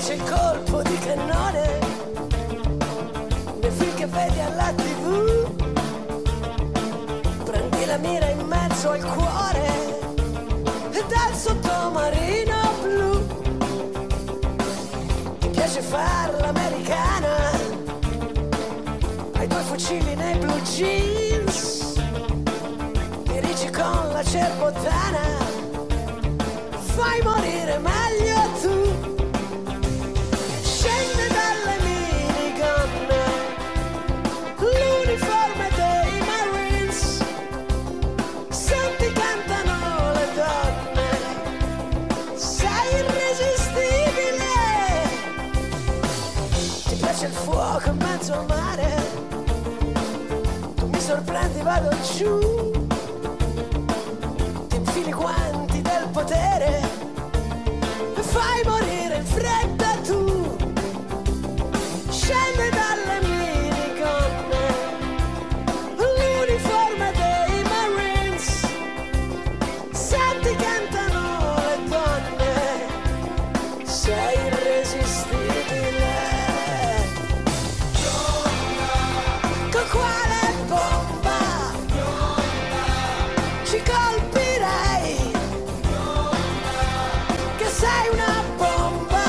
piace il colpo di cannone nei film che vedi alla TV. Prendi la mira in mezzo al cuore e dal sottomarino blu. Ti piace far l'americana, hai due fucili nei blue jeans, dirigi con la cerbottana, fai morire meglio tu. Scende dalle minigonne l'uniforme dei Marines, senti cantano le donne, sei irresistibile. Ti piace il fuoco in mezzo al mare, tu mi sorprendi, vado giù, ti infili i guanti del potere e fai morire in fretta tu. Scende dalle minigonne l'uniforme dei Marines, senti cantano le donne, sei irresistibile. Con quale bomba ci colpirei? Che sei una bomba,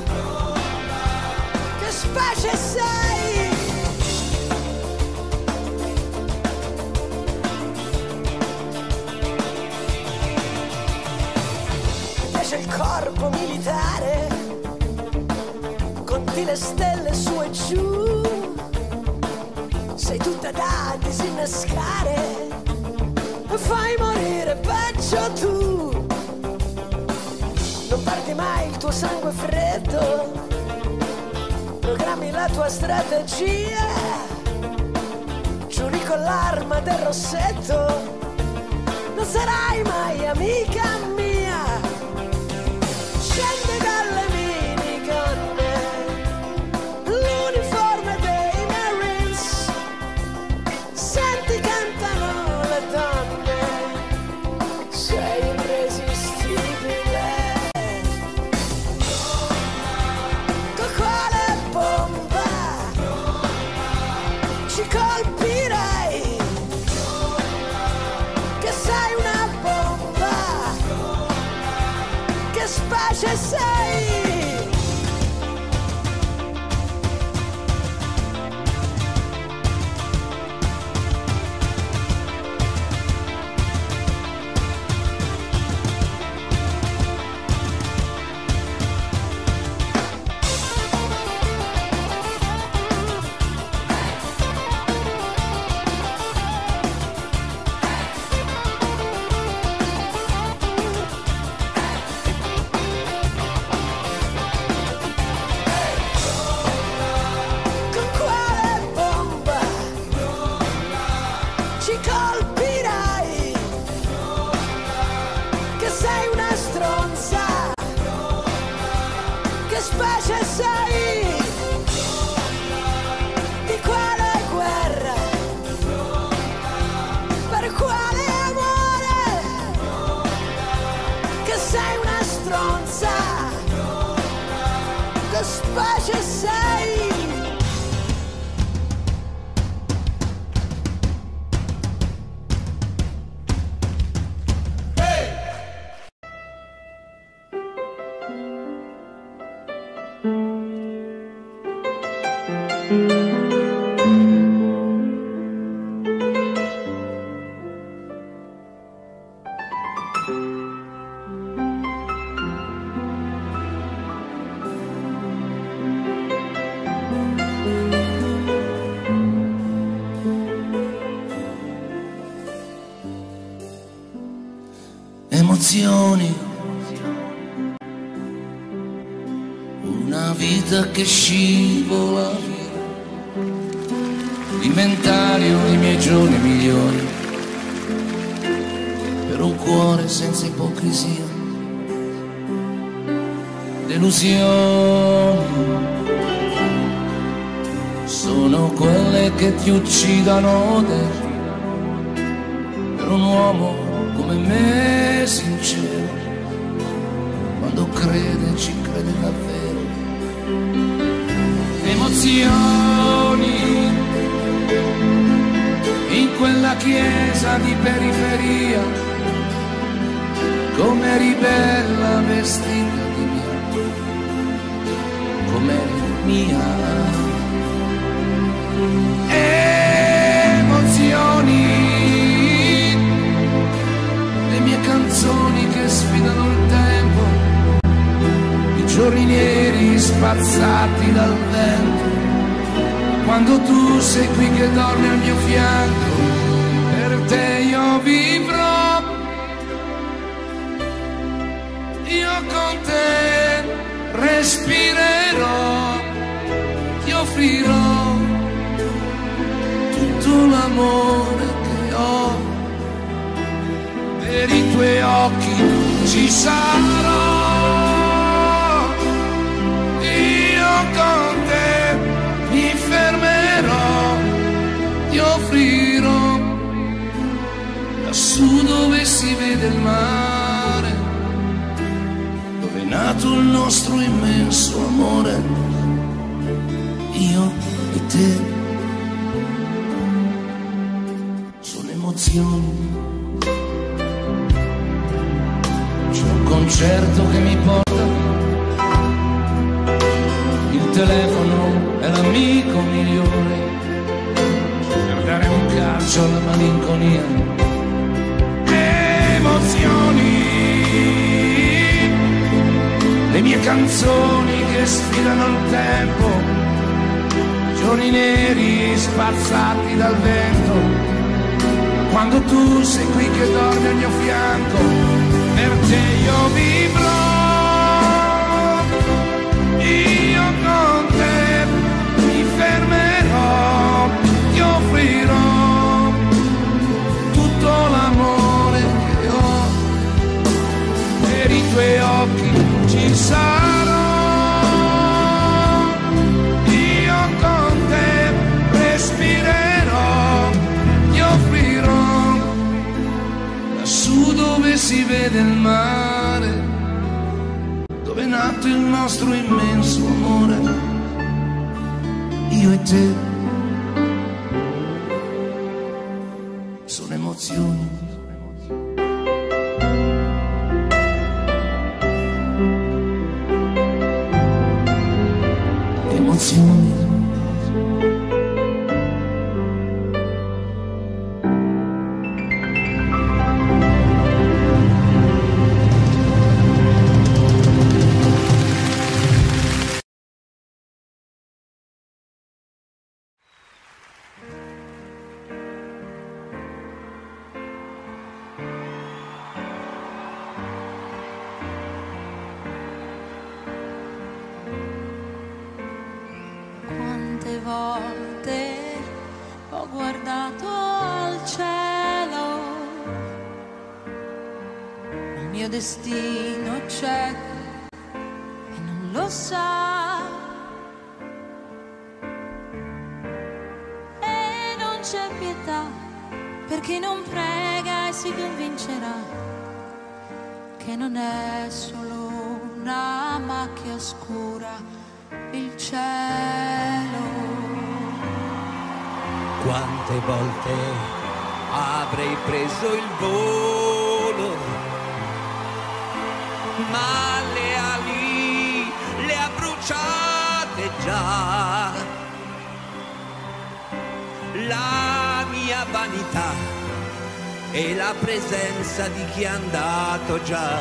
che specie sei? Mi piace il corpo militare, conti le stelle su e giù, sei tutta da disinnescare, fai morire peggio tu. Non perdi mai il tuo sangue freddo, programmi la tua strategia, giuri con l'arma del rossetto, non sarai mai amica mia. Scende dalle minigonne l'uniforme dei Marines, senti cantano le donne, sei irresistibile. Con quale bomba ci colpirei? Che sei una bomba, che specie sei? Con quale bomba ci colpirai? Che sei una stronza, che specie sei? Di quale guerra? Per quale amore? Che sei una stronza, che specie sei? Emozioni, una vita che scivola via, l'inventario dei miei giorni migliori, per un cuore senza ipocrisia, delusioni sono quelle che ti uccidono dentro, per un uomo come me sincero, quando crede ci crede davvero, emozioni in quella chiesa di periferia, come eri bella vestita di bianco, come mia. Emozioni, le mie canzoni che sfidano il tempo, i giorni neri spazzati dal vento, quando tu sei qui che dormi al mio fianco, per te io vivrò, io con te respirerò, ti offrirò tutto l'amore che ho, per i tuoi occhi ci sarò, io con te mi fermerò, ti offrirò lassù dove si vede il mare, dove è nato il nostro immenso amore, io e te. Sono emozioni, c'è un concerto che mi porta, il telefono è l'amico migliore per dare un calcio alla malinconia. Emozioni, le mie canzoni che sfidano il tempo, giorni neri spazzati dal vento, quando tu sei qui che dormi al mio fianco, per te io vivrò, io con te mi fermerò, ti offrirò tutto l'amore che ho, per i tuoi occhi ci sarò, io con te respirerò, ti offrirò lassù dove si vede il mare, dove è nato il nostro immenso amore, io e te. Sono emozioni, emozioni. Quante volte ho guardato al cielo, il mio destino c'è e non lo sa, e non c'è pietà per chi non prega e si convincerà che non è solo una macchia scura il cielo. Quante volte avrei preso il volo, ma le ali le ha bruciate già. La mia vanità e la presenza di chi è andato già,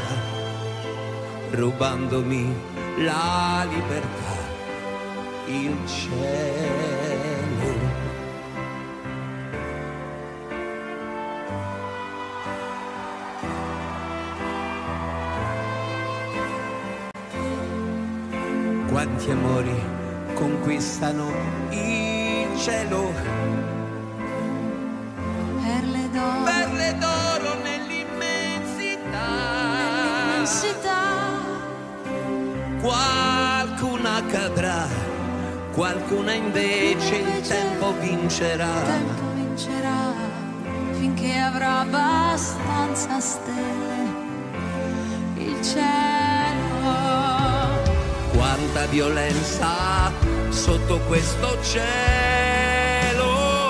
rubandomi la libertà, il cielo. Quanti amori conquistano il cielo, perle d'oro nell'immensità. Qualcuna cadrà, qualcuna invece il tempo vincerà. Finché avrà abbastanza stelle il cielo. tanta violenza sotto questo cielo.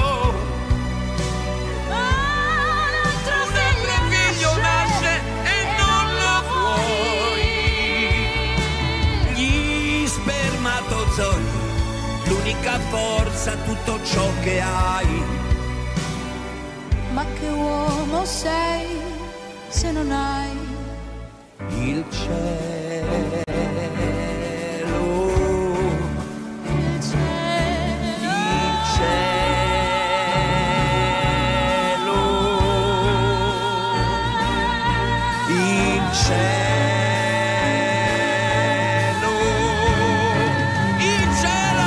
Un altro figlio nasce e non lo vuoi. Gli spermatozoi, l'unica forza, tutto ciò che hai. Ma che uomo sei se non hai Il cielo. il cielo? Il cielo. Il cielo. Il cielo.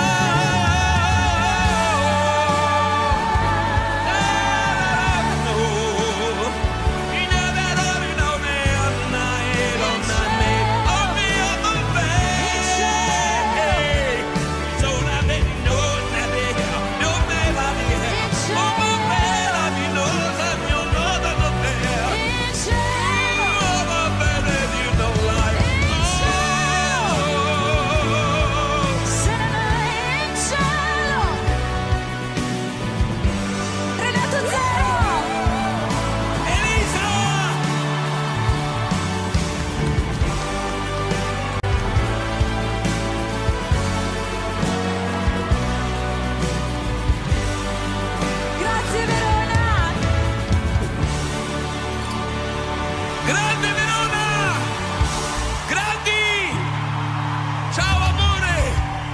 Grande Verona! Grandi! Ciao amore!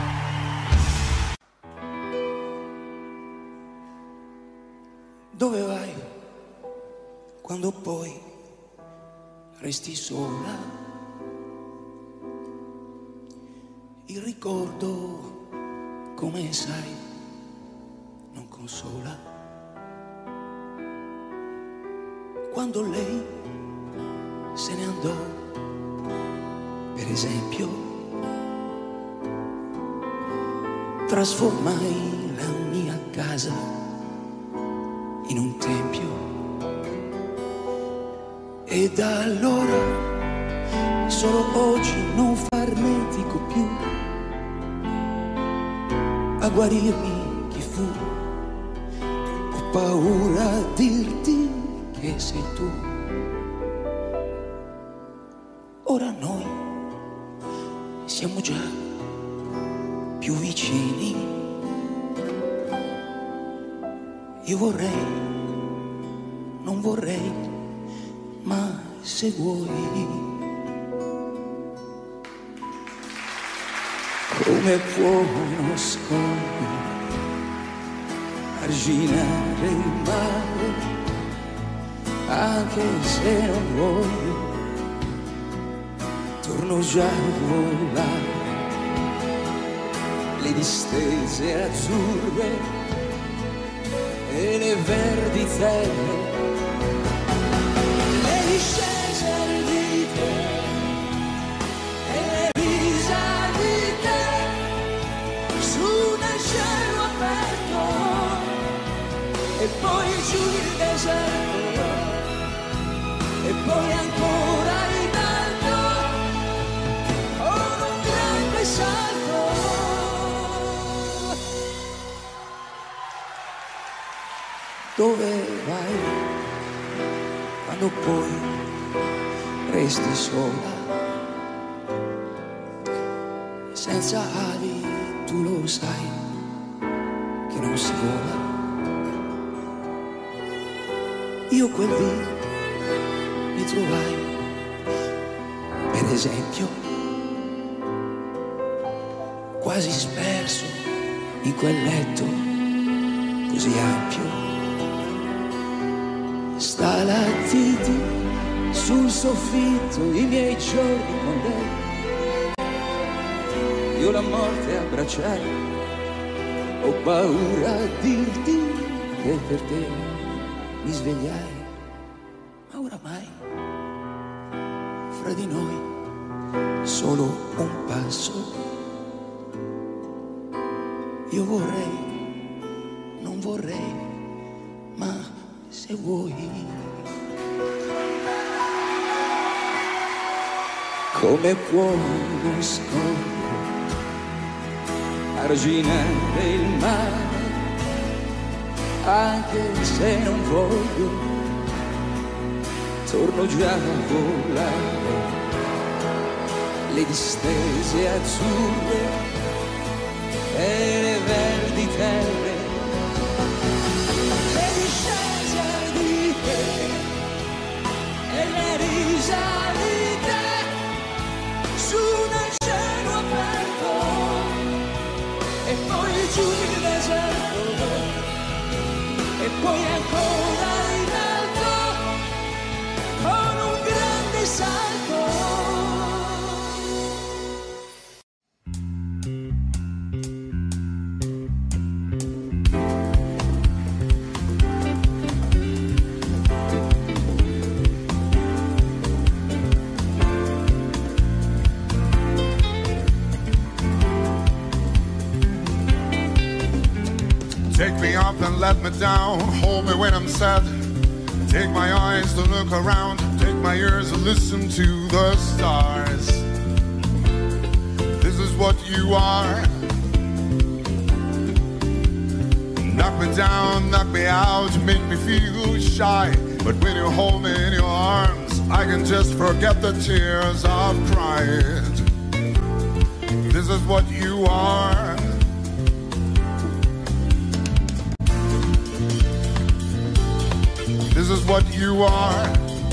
Dove vai quando poi resti sola? Il ricordo, come sai, non consola. Quando lei se ne andò, per esempio, trasformai la mia casa in un tempio. E da allora, solo oggi non farnetico più a guarirmi chi fu. Ho paura a dirti che sei tu. Ora noi siamo già più vicini. Io vorrei, non vorrei, ma se vuoi, come può uno scoglio arginare il mare, anche se non voglio, torno già a volare. Le distese azzurre e le verdi terre, le discese ardite e le risate su nel cielo aperto, e poi giù il deserto, e poi ancora in alto con un grande salto. Dove vai quando poi resti sola, senza ali? Tu lo sai che non si vola. Io quel dì mi trovai, per esempio, quasi sperso in quel letto così ampio, stalattiti sul soffitto, i miei giorni con lei. Io la morte abbracciai, ho paura a dirti che per te mi svegliai, ma oramai fra di noi solo un passo. Io vorrei, non vorrei, ma se vuoi, come può uno scoglio margine del mare, anche se non voglio, torno già a volare. Le distese azzurre e le verdi terre, le discese ardite e le risalite su nel cielo aperto e poi giù il deserto e poi ancora in alto con un grande salto. Take me up and let me down, hold me when I'm sad. Take my eyes to look around, take my ears to listen to the stars. This is what you are. Knock me down, knock me out, make me feel shy. But when you hold me in your arms, I can just forget the tears I've cried. This is what you are. This is what you are.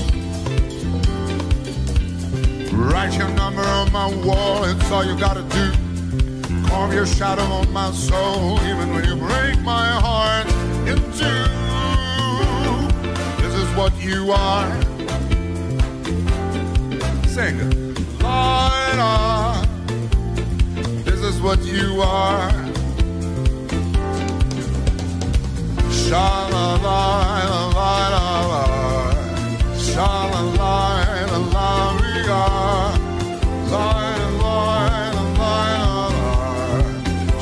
Write your number on my wall, it's all you gotta do. Carve your shadow on my soul, even when you break my heart in two. This is what you are. Sing it. Light up. This is what you are. Sha-la-la-la-la-la, sha-la-la-la-la-la, la-la-la-la-la,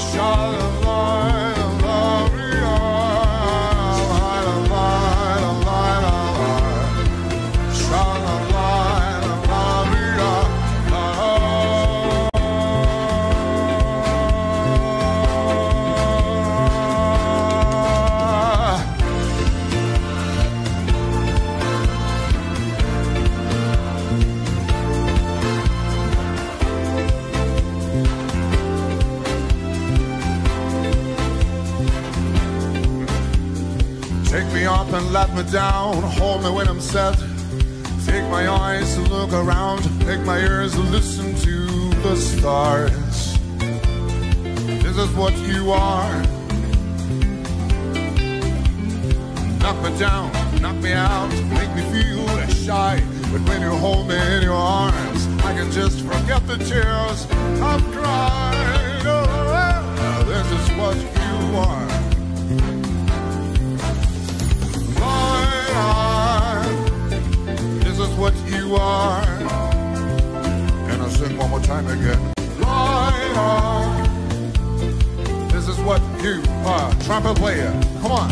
sha-la-la-la-la-la, Take me up and let me down, hold me when I'm sad. Take my eyes to look around, take my ears to listen to the stars. This is what you are. Knock me down, knock me out, make me feel shy. But when you hold me in your arms, I can just forget the tears I've cried. Oh, this is what you are. This is what you are. Can I sing one more time again? Light on. This is what you are. Trumpet player, come on.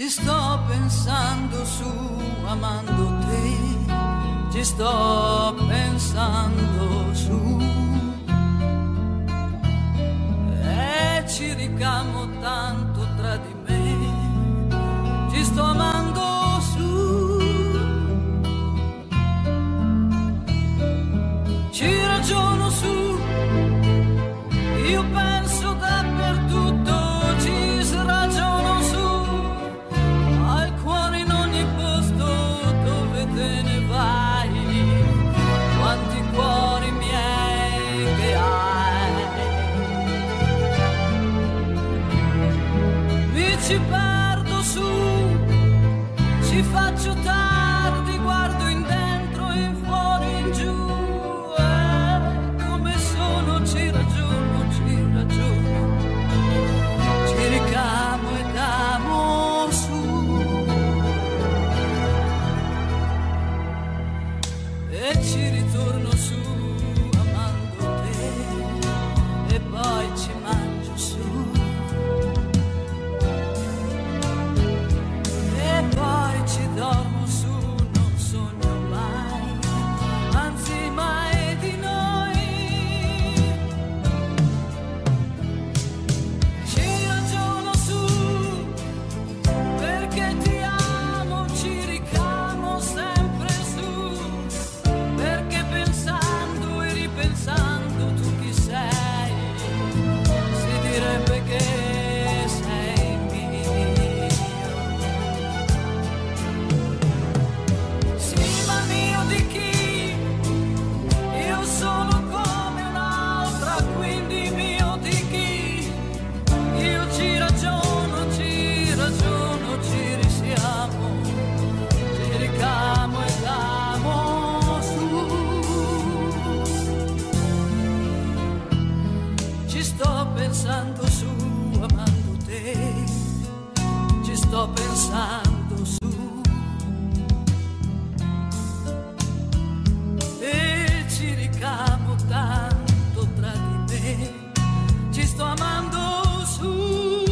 Ci sto pensando su, amando te, ci sto pensando su, e ci ricamo tanto tra di me, ci sto amando su, ci ragiono su, io penso dappertutto, ci ragiono su. Te ne vai, quanti cuori miei che hai, mi ci perdo su, ci faccio tardi, guardo in dentro, in fuori, in giù, come sono, ci ragiono, ci ricamo ed amo su. E ci ritorno su, amando te, e poi ci mangio su, e poi ci dormo su, non sogno mai, anzi mai di noi. Ci ragiono su, perché ti amo, ci ricamo sempre su. Perché pensando e ripensando tu chi sei, si direbbe che sei mio. Sì, ma mio di chi? Io sono come un'altra, quindi mio di chi? Io ci ragiono, ci risiamo, ci ricamo ed amo. Sto pensando su, amando te, ci sto pensando su, e ci ricamo tanto tra di me, ci sto amando su,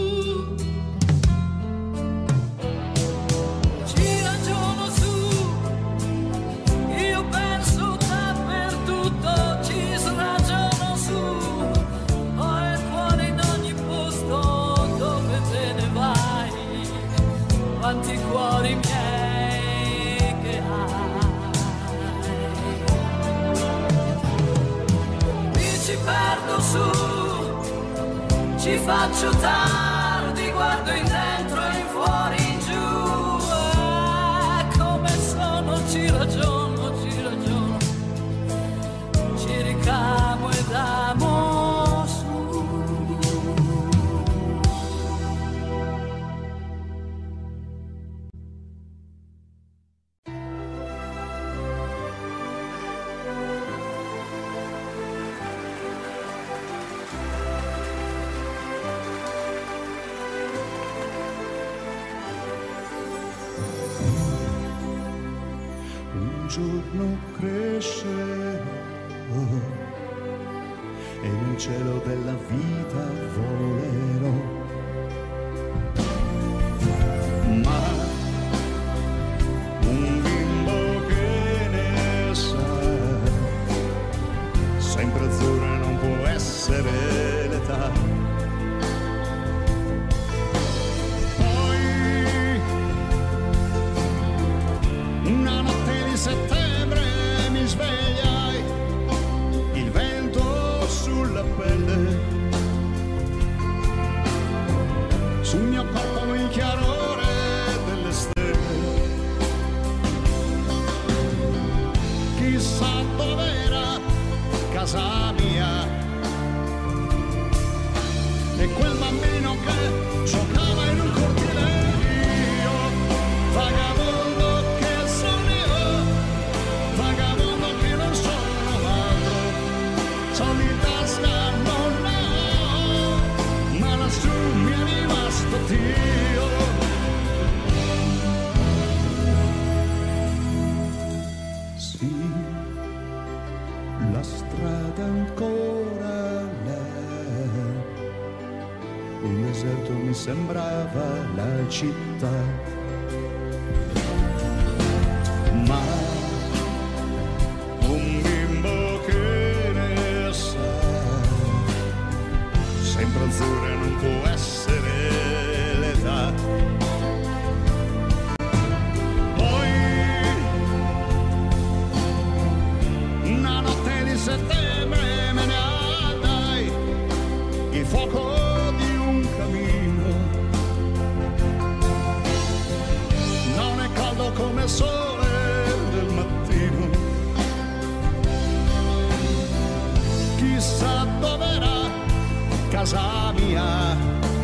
ci ragiono su, io penso dappertutto, ci ragiono su. Quanti cuori miei che hai, mi ci perdo su, ci faccio tardi, guardo in dentro e in fuori, in giù, come sono, ci ragiono, ci ricamo ed amo su. giorno crescerò e nel cielo della vita volerò. Ma un bimbo che ne sa, sempre azzurra non può essere l'età. Settembre mi svegliai, il vento sulla pelle, sul mio corpo il chiarore delle stelle. Chissà dov'era casa mia e quel bambino che giocava in un cortile. Io vagabondo che sono io, vagabondo che non sono altro, soldi in tasca non ho, ma lassù mi è rimasto Dio. Sì, la strada città. Ma un bimbo che ne sa, sempre azzurra non può essere l'età. Poi una notte di settembre me ne andai, il fuoco di un camino, non è caldo come il sole del mattino. Chissà dov'era casa mia,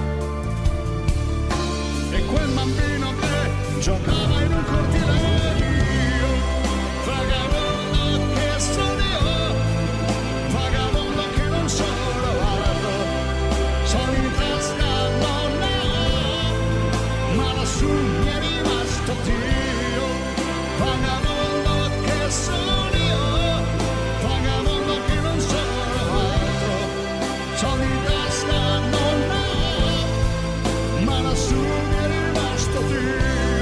e quel bambino che giocava in un cortile mio, vagabondo che sono io, vagabondo che non sono alto, sono in tasca non ne ho, ma lassù mi è rimasto Dio. Vagabondo che sono io, vagabondo che non sono alto, sono in tasca non ne ho, ma lassù mi è rimasto Dio.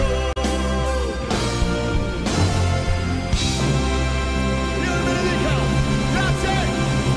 Dio vi benedica, grazie.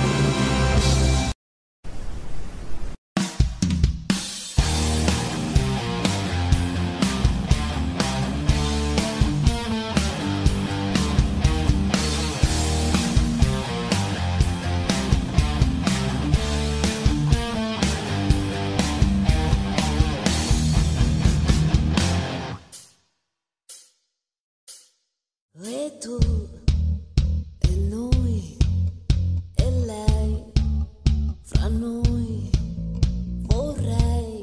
E tu, e noi, e lei, fra noi, vorrei,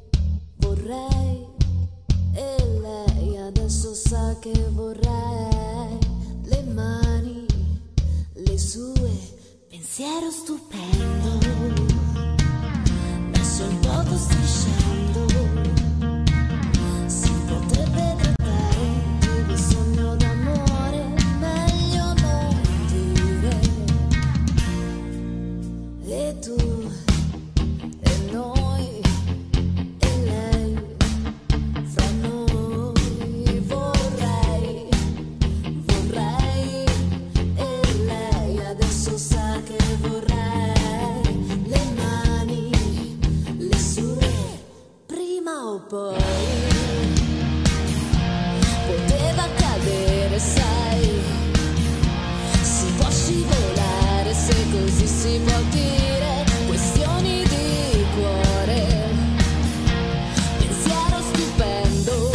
e lei adesso sa che vorrei, le mani, le sue, pensiero stupendo, messo un poco strisciando, si potrebbe trattare di bisogno d'amore, meglio non dire. E tu, e noi, e lei, fra noi, vorrei, e lei adesso sa che vorrei, le mani, le sue, prima o poi. Poteva cadere, sai, si può scivolare se così si può dire, questioni di cuore, pensiero stupendo,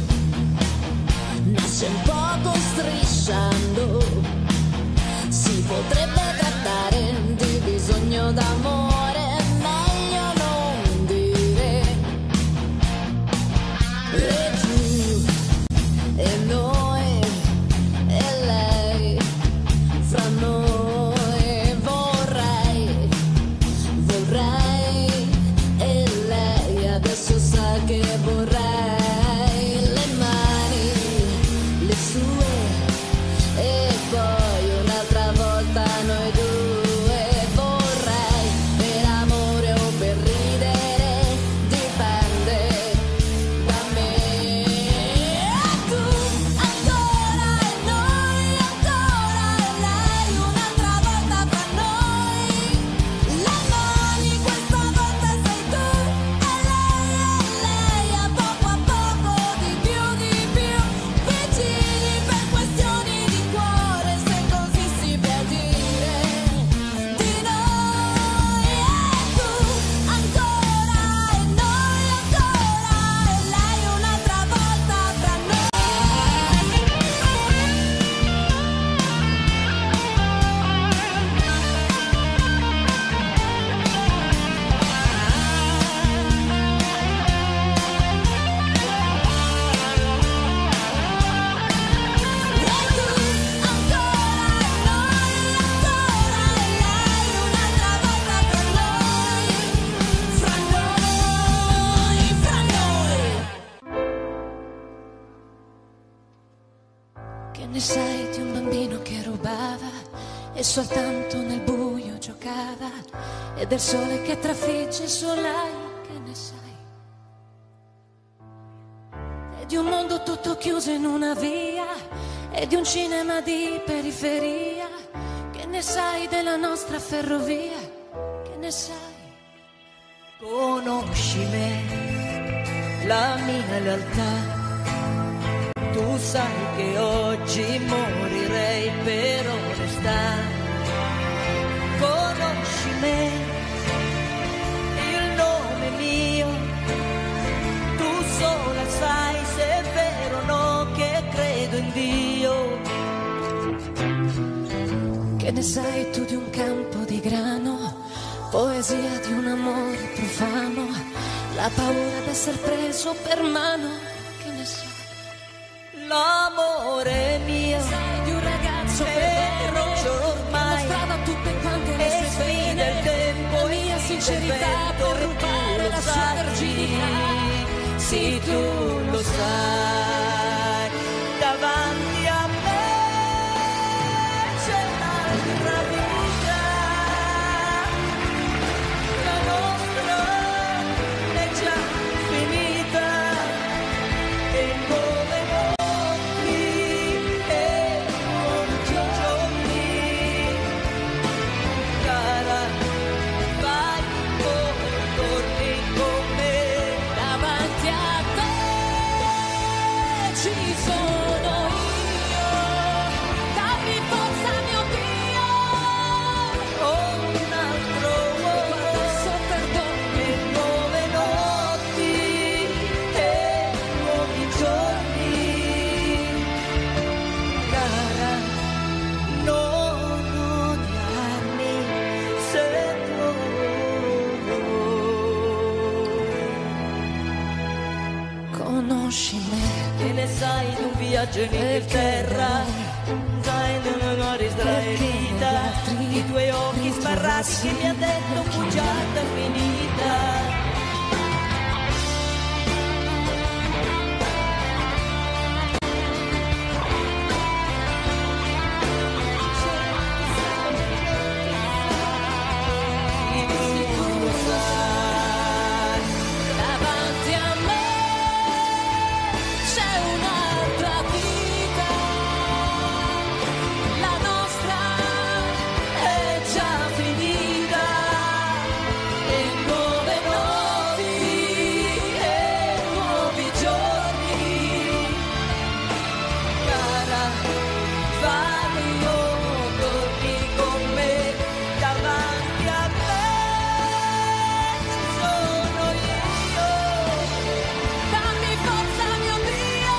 nasce un poco strisciando, si potrebbe trattare di bisogno d'amore, meglio non dire. E tu, e noi, e lei, fra noi, vorrei, e lei adesso sa che vorrei, le mani, le sue, e poi un'altra volta noi due, vorrei, per amore o per ridere, dipende da me. E tu ancora, e noi ancora, e lei un'altra volta fra noi, le mani questa volta sei tu, e lei a poco di più, vicini per questioni di cuore, se così si può dire, di noi. E tu ancora, e noi ancora, e lei un'altra volta fra noi. Che ne sai di un bambino che rubava e soltanto nel buio giocava, e del sole che trafigge il suo lai, che ne sai? e di un mondo tutto chiuso in una via, e di un cinema di periferia. Che ne sai della nostra ferrovia? Che ne sai? Conosci me, la mia realtà. Tu sai che oggi morirei per onestà. Conosci me, il nome mio. Tu sola sai se è vero o no che credo in Dio. Che ne sai tu di un campo di grano, poesia di un amore profano, la paura d'essere preso per mano? Che ne sai? L'amore mio, Sai di un ragazzo vero ormai, mostrava tutte quante le e sue sfida vene, il tempo, la mia sincerità per rubare la sua verginità. Sì, tu lo sai, davanti a me c'è un'altra vita, la nostra è già finita, e come notti e nuovi giorni, cara, vai torni con me. Davanti a te ci sono io, dammi forza mio Dio, Un altro uomo adesso perdono. e nuove notti e nuovi giorni, cara, non odiarmi se Conosci me, Che ne sai di un viaggio in Inghilterra? Sai di una gloria israelita, i tuoi occhi sbarrati che mi ha detto bugiarda finita. davanti a me c'è un'altra vita, la nostra È già finita, e nuove notti e nuovi giorni, cara, vai o torni con me. Davanti a me ci sono io, dammi forza mio Dio,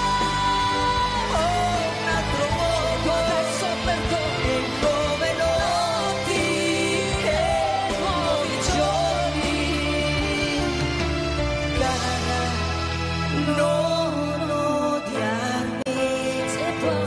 un altro mondo adesso perdono. e nuove notti e nuovi giorni, cara, non odiarmi se puoi.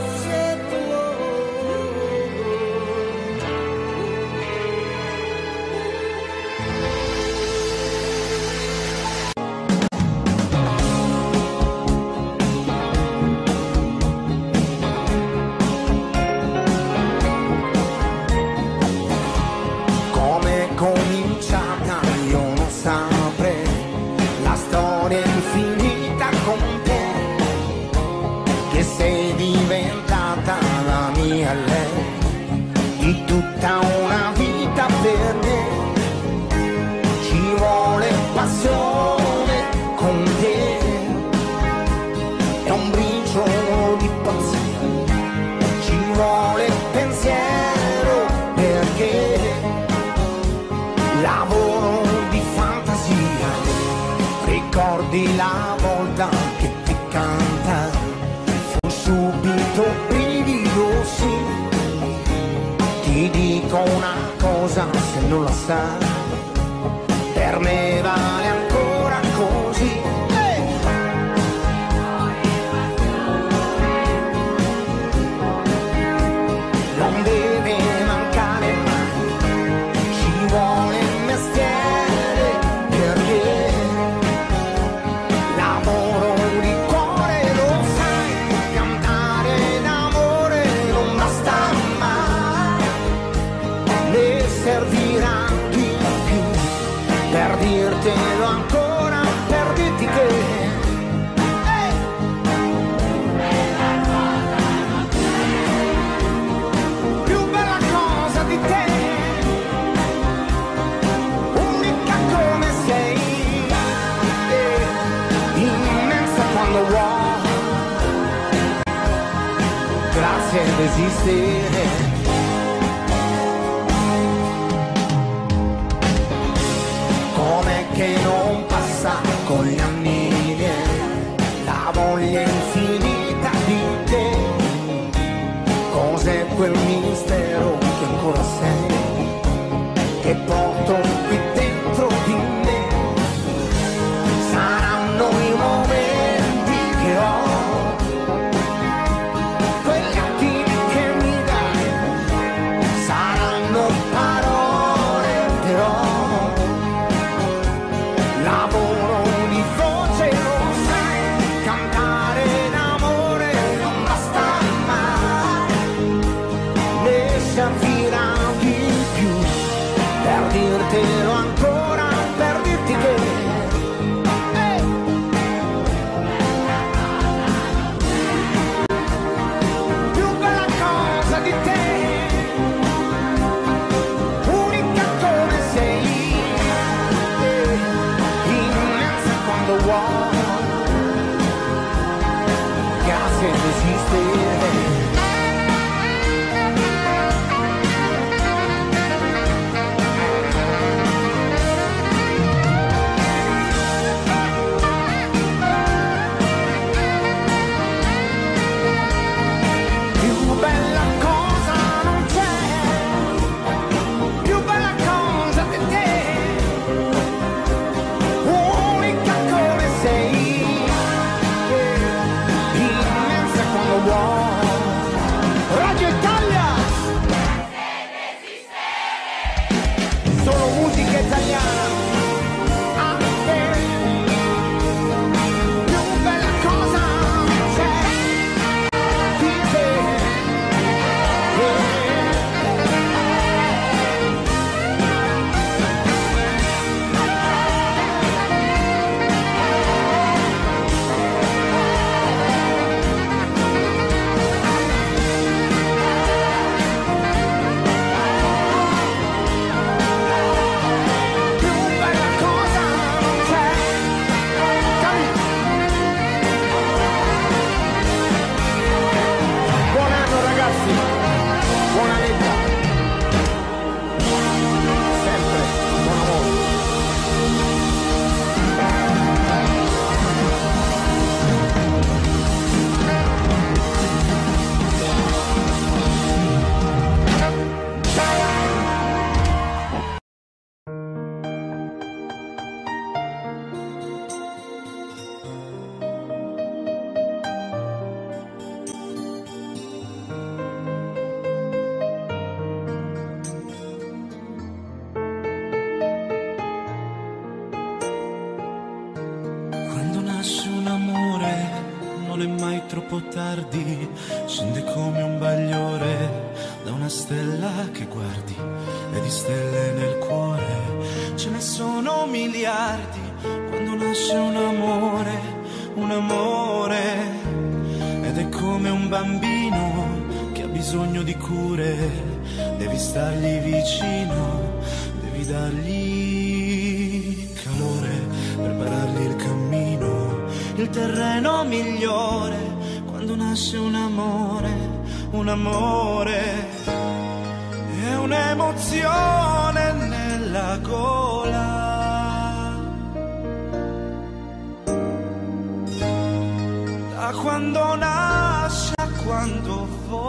Come è cominciata io non saprei, la storia è infinita con te, che sei diventata la mia lei, di tutta una vita per me, ci vuole passione con te, è un briciolo di pazzia, ci vuole pensiero perché lavoro di fantasia, ricordi la volta che ti cantai, fu subito brivido, sì, ti dico una cosa se non la sai, per me vale ancora così. Non deve mancare mai, ci vuole il mestiere perché lavoro di cuore, lo sai, cantare d'amore non basta mai, ne servirà chi grazie ad esistere. Com'è che non passa con gli anni miei la voglia infinita di te? Cos'è quel mistero che ancora sei, che porto qui dentro di me? Saranno i momenti che ho, quegli attimi che mi dai, saranno parole però, lavoro di voce, lo sai, cantare in amore non basta mai, ne servirà di più per dirtelo ancora, per dirti che più bella cosa di te, unica come sei, immensa quando vuoi, grazie ad esistere. Più bella cosa non c'è, più bella cosa di te, unica come sei, immensa quando vuoi. Radio Italia, solo musica italiana. Più bella cosa c'è di te. Più bella cosa non c'è. Buon anno ragazzi, buona vita, sempre buon amore. Quando nasce un amore non è mai troppo tardi, scende come un bagliore da una stella che guardi, e di stelle nel cuore ce ne sono miliardi. Quando nasce un amore, ed è come un bambino che ha bisogno di cure, devi stargli vicino, devi dargli calore, preparargli il cammino, il terreno migliore. Quando nasce un amore è un'emozione nella gola. Da quando nasce a quando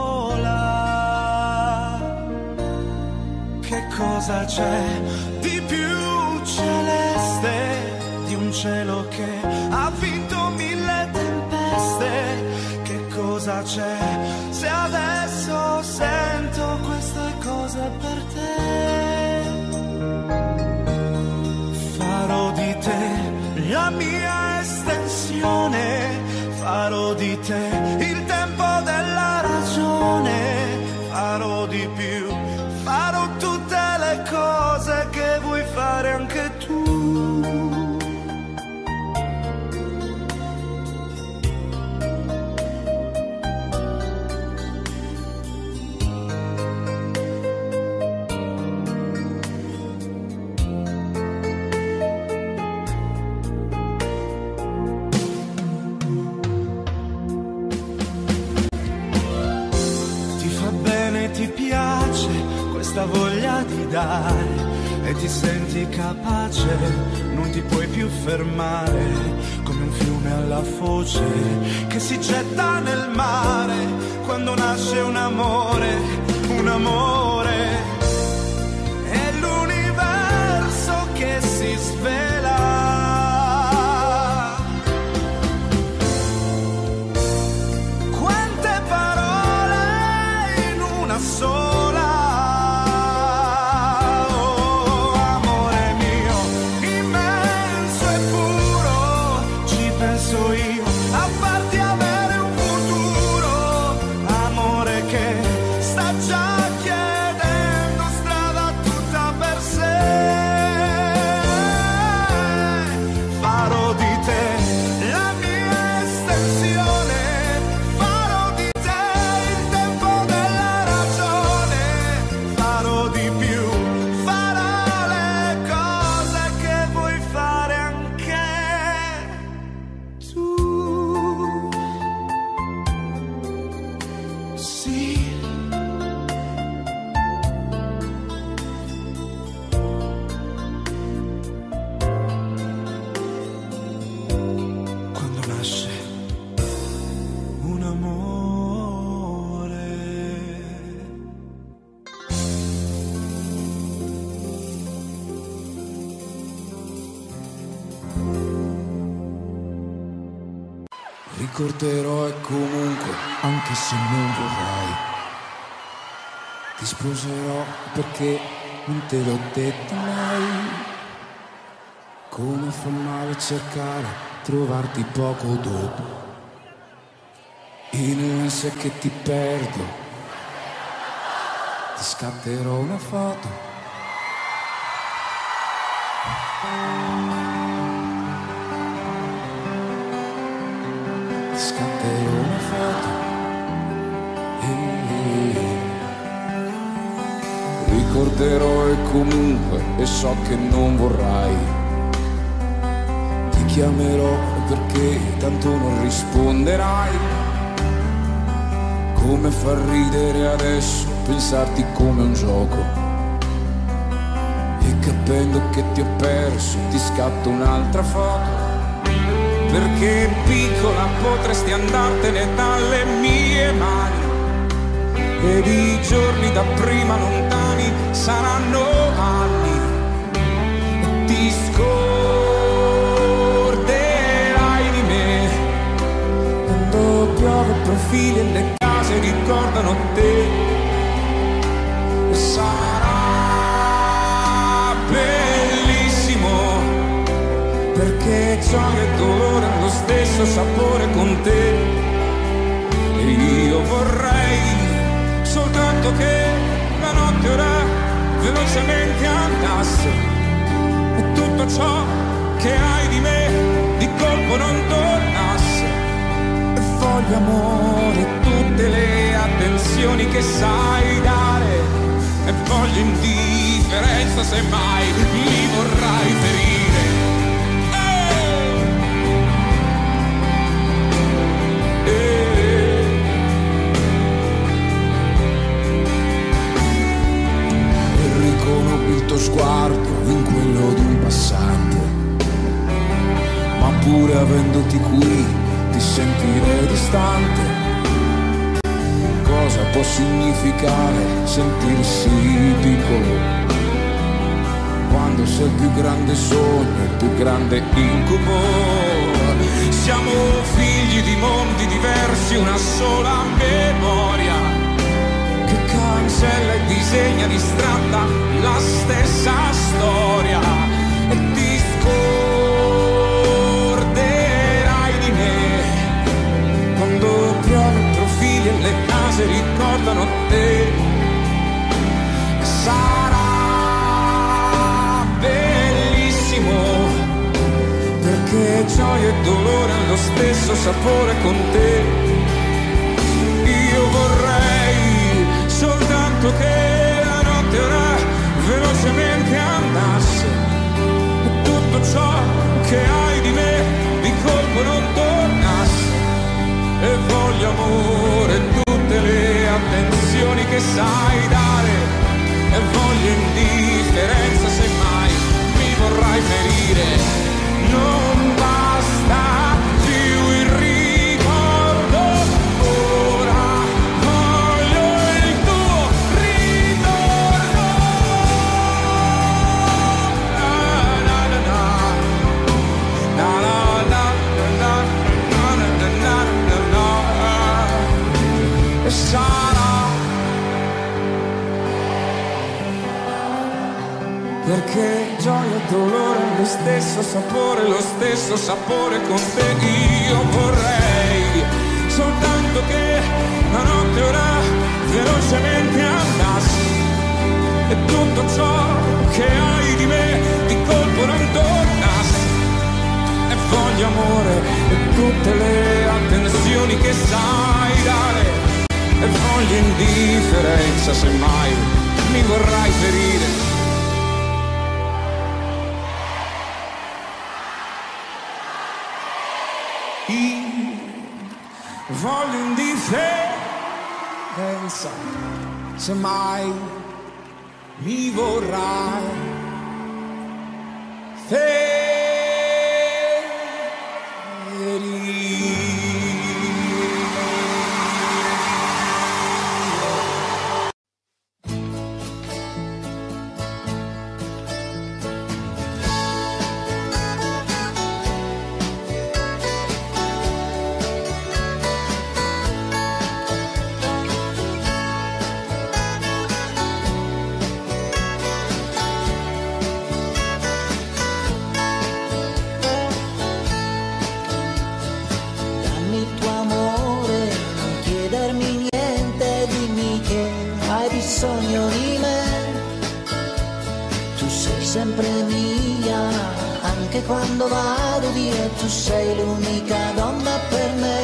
vola, che cosa c'è di più celeste di un cielo che ha vinto 1000 tempeste? Che cosa c'è se adesso sento queste cose per te? Farò di te la mia estensione, farò di te il tempo della ragione, farò di più, farò tutte le cose che vuoi fare anche tu. questa voglia di dare e ti senti capace, non ti puoi più fermare, come un fiume alla foce che si getta nel mare quando nasce un amore, un amore. È l'universo che si svela. Quante parole in una sola. Oh, amore mio, immenso e puro, ci penso io a farti avere un futuro. Amore che sta già chiedendo strada tutta per sé. Farò di te la mia estensione, farò di te il tempo della ragione, farò di più, farò le cose che vuoi fare anche tu. Sì. Quando nasce un amore. Ricorderò e comunque, anche se non vorrai, ti sposerò perché non te l'ho detto mai. Come fa male cercare, trovarti poco dopo, in ansia che ti perdo, ti scatterò una foto. Ti scatterò una foto. Ricorderò e comunque, e so che non vorrai, ti chiamerò perché tanto non risponderai. Come far ridere adesso, pensarti come un gioco, e capendo che ti ho perso ti scatto un'altra foto. Perché piccola potresti andartene dalle mie mani, ed i giorni da prima lontani saranno anni, e ti scorderai di me. Quando piove profili e le case ricordano te, e sarà bellissimo, perché gioia e dolore hanno lo stesso sapore con te. E io vorrei soltanto che la notte ora velocemente andasse, e tutto ciò che hai di me di colpo non tornasse. E voglio amore, tutte le attenzioni che sai dare, e voglio indifferenza se mai mi vorrai ferire. Riconobbi il tuo sguardo in quello di un passante, ma pure avendoti qui ti sentirei distante. Cosa può significare sentirsi piccolo, quando sei il più grande sogno, il più grande incubo? Siamo figli di mondi diversi, una sola memoria che cancella e disegna distratta la stessa storia. E ti scorderai di me quando piove profili e le case ricordano te. Sarà bellissimo, perché gioia e dolore hanno lo stesso sapore con te. Io vorrei soltanto che la notte ora velocemente andasse, e tutto ciò che hai di me di colpo non tornasse. E voglio amore, tutte le attenzioni che sai dare, e voglio indifferenza se mai mi vorrai ferire. Non basta più il ricordo, ora voglio il tuo ritorno. Na na na na na na na na na na na. E sarà perché gioia e dolore, lo stesso sapore con te. Io vorrei soltanto che la notte ora velocemente andasse e tutto ciò che hai di me di colpo non tornasse. E voglio amore e tutte le attenzioni che sai dare, e voglio indifferenza se mai mi vorrai ferire. Voglio indifferenza se mai mi vorrai ferire. Sempre mia, anche quando vado via, tu sei l'unica donna per me.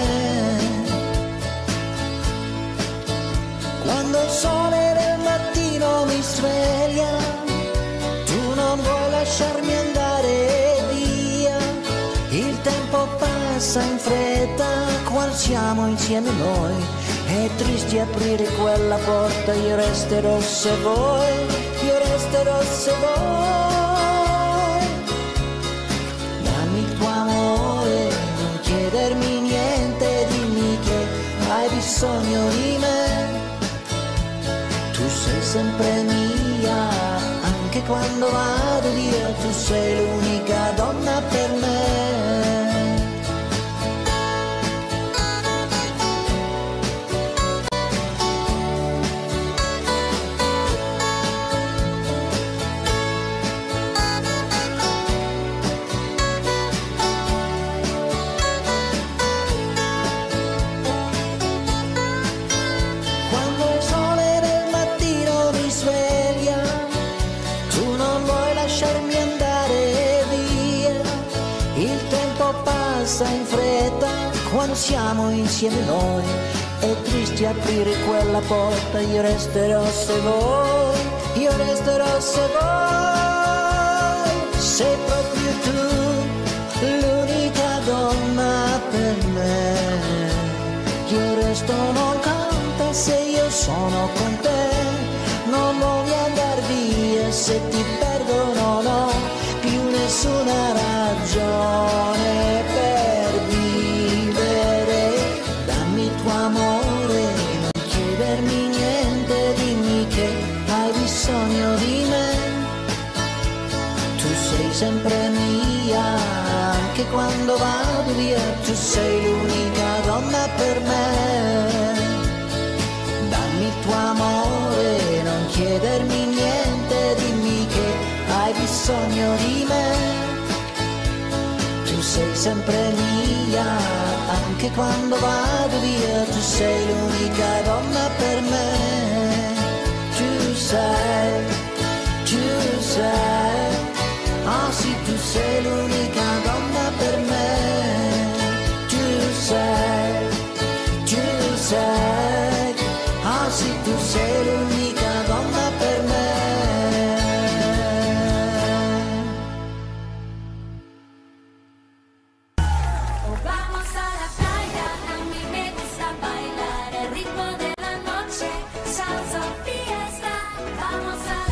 Quando il sole del mattino mi sveglia, tu non vuoi lasciarmi andare via. Il tempo passa in fretta quando siamo insieme noi. È triste aprire quella porta, io resterò se vuoi, io resterò se vuoi. Dammi il tuo amore, non chiedermi niente, dimmi che hai bisogno di me. Tu sei sempre mia, anche quando vado via, tu sei l'unica donna per me. In fretta quando siamo insieme noi, è triste aprire quella porta, io resterò se vuoi, io resterò se vuoi. Sei proprio tu l'unica donna per me, io resto non conta se io sono con te, non voglio andar via, se ti perdo non ho più nessuna ragione per vivere. Dammi il tuo amore, non chiedermi niente, dimmi che hai bisogno di me. Tu sei sempre mia, anche quando vado via, tu sei l'unica donna per me. Dammi il tuo amore, non chiedermi niente, dimmi che hai bisogno di me. Tu sei sempre mia, anche quando vado via, tu sei l'unica donna per me. Tu sei, oh sì, tu sei l'unica donna per me. Tu sei, oh sì, tu sei l'unica donna per me. Vamos a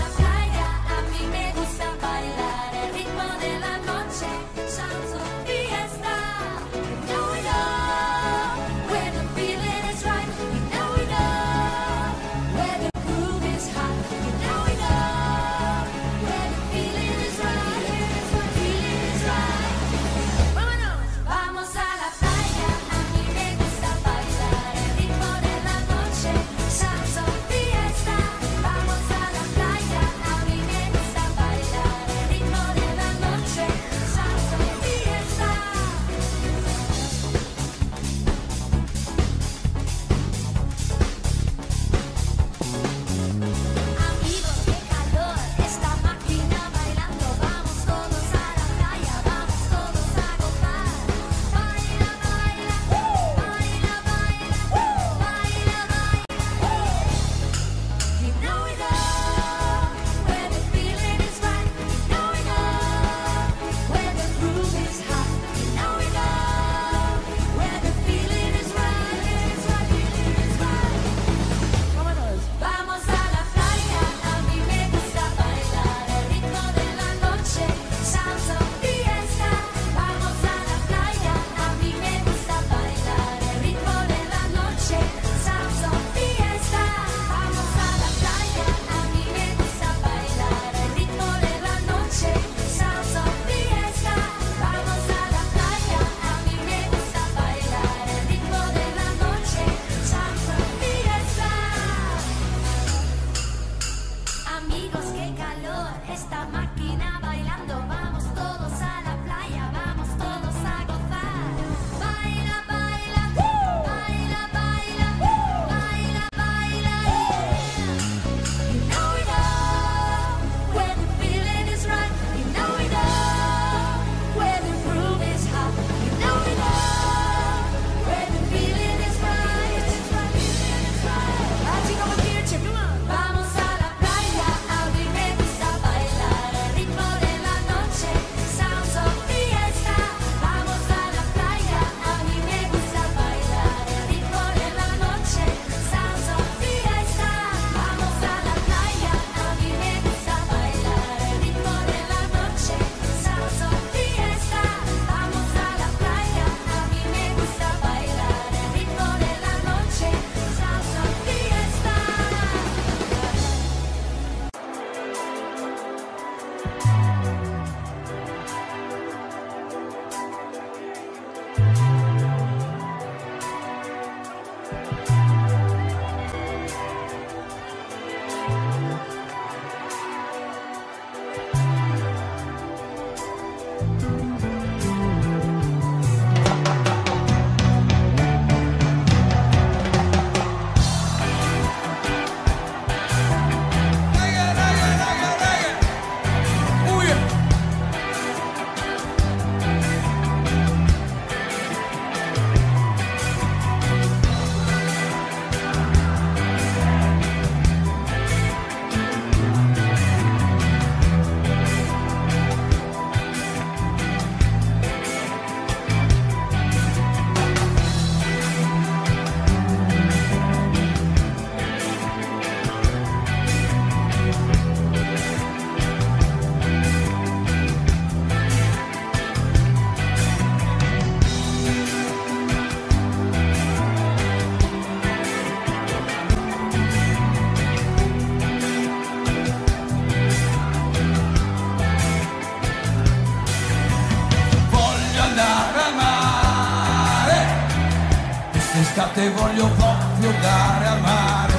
Quest'estate voglio proprio andare al mare.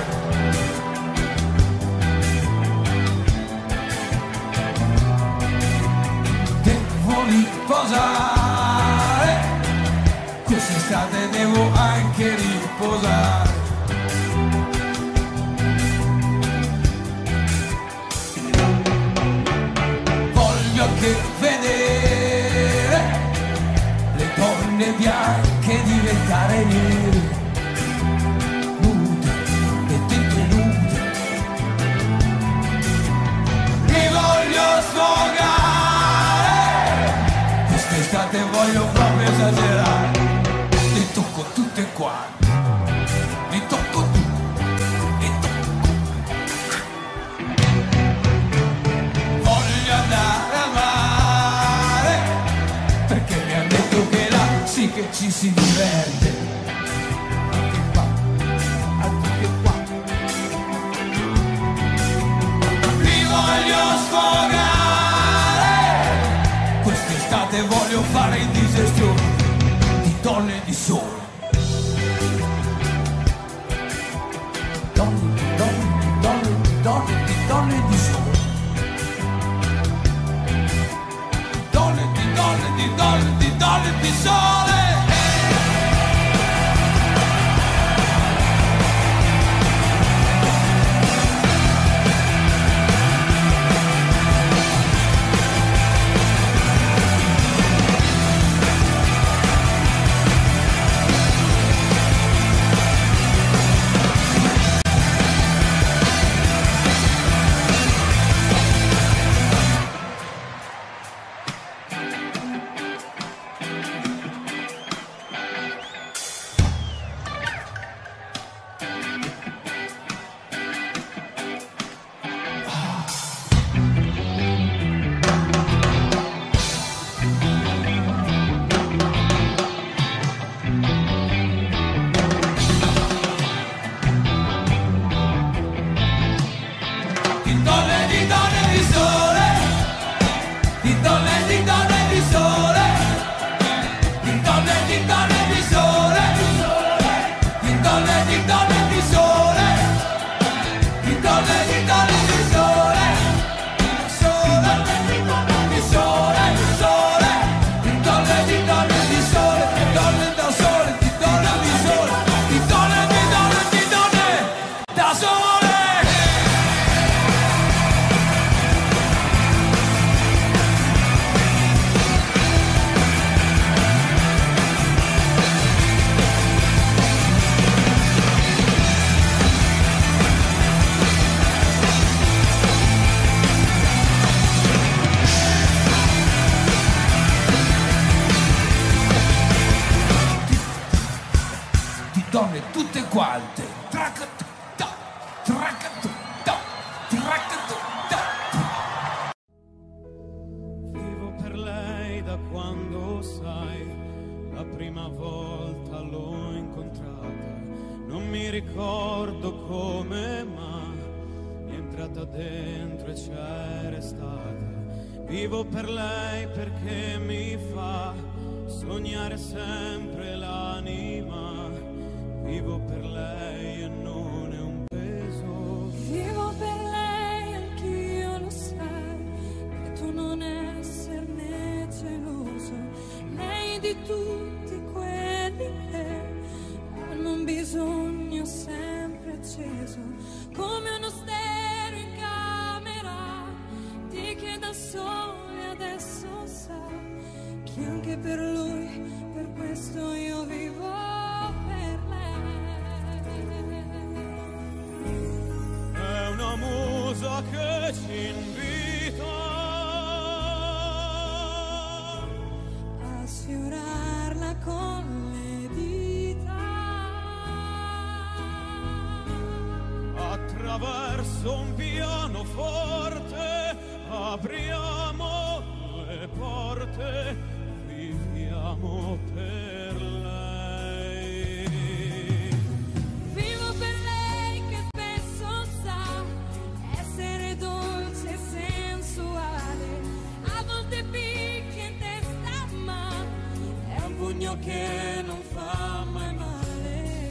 Devo riposare, quest'estate devo anche riposare. Voglio anche vedere le donne bianche diventare nere, nude e tutte nude. Mi voglio sfogare, quest'estate voglio proprio esagerare. Li tocco tutte quante, li tocco tutte, li tocco. Voglio andare al mare, perché mi hanno detto che là sì che ci si diverte. Anche qua, anche qua. Li voglio sfogare, quest'estate voglio fare indigestione di donne di sole. Donne, donne, donne, donne, di donne di sole. Donne, di donne, di donne, di donne di sole. Donne tutte quante. Vivo per lei da quando, sai, la prima volta l'ho incontrata. Non mi ricordo come, ma mi è entrata dentro e c'è restata. Vivo per lei perché mi fa sognare sempre l'anima. Vivo per lei e non è un peso. Vivo per lei, anch'io lo sai, che tu non esserne geloso. Lei di tutti quelli che hanno un bisogno sempre acceso, come uno stereo in camera, di che da sole adesso sa che anche per lui, per questo io vivo. È una musa che ci invita a sfiorarla con le dita, attraverso un pianoforte apriamo le porte, viviamo per lei. Vivo per lei che spesso sa essere dolce e sensuale, a volte picchia in testa ma è un pugno che non fa mai male.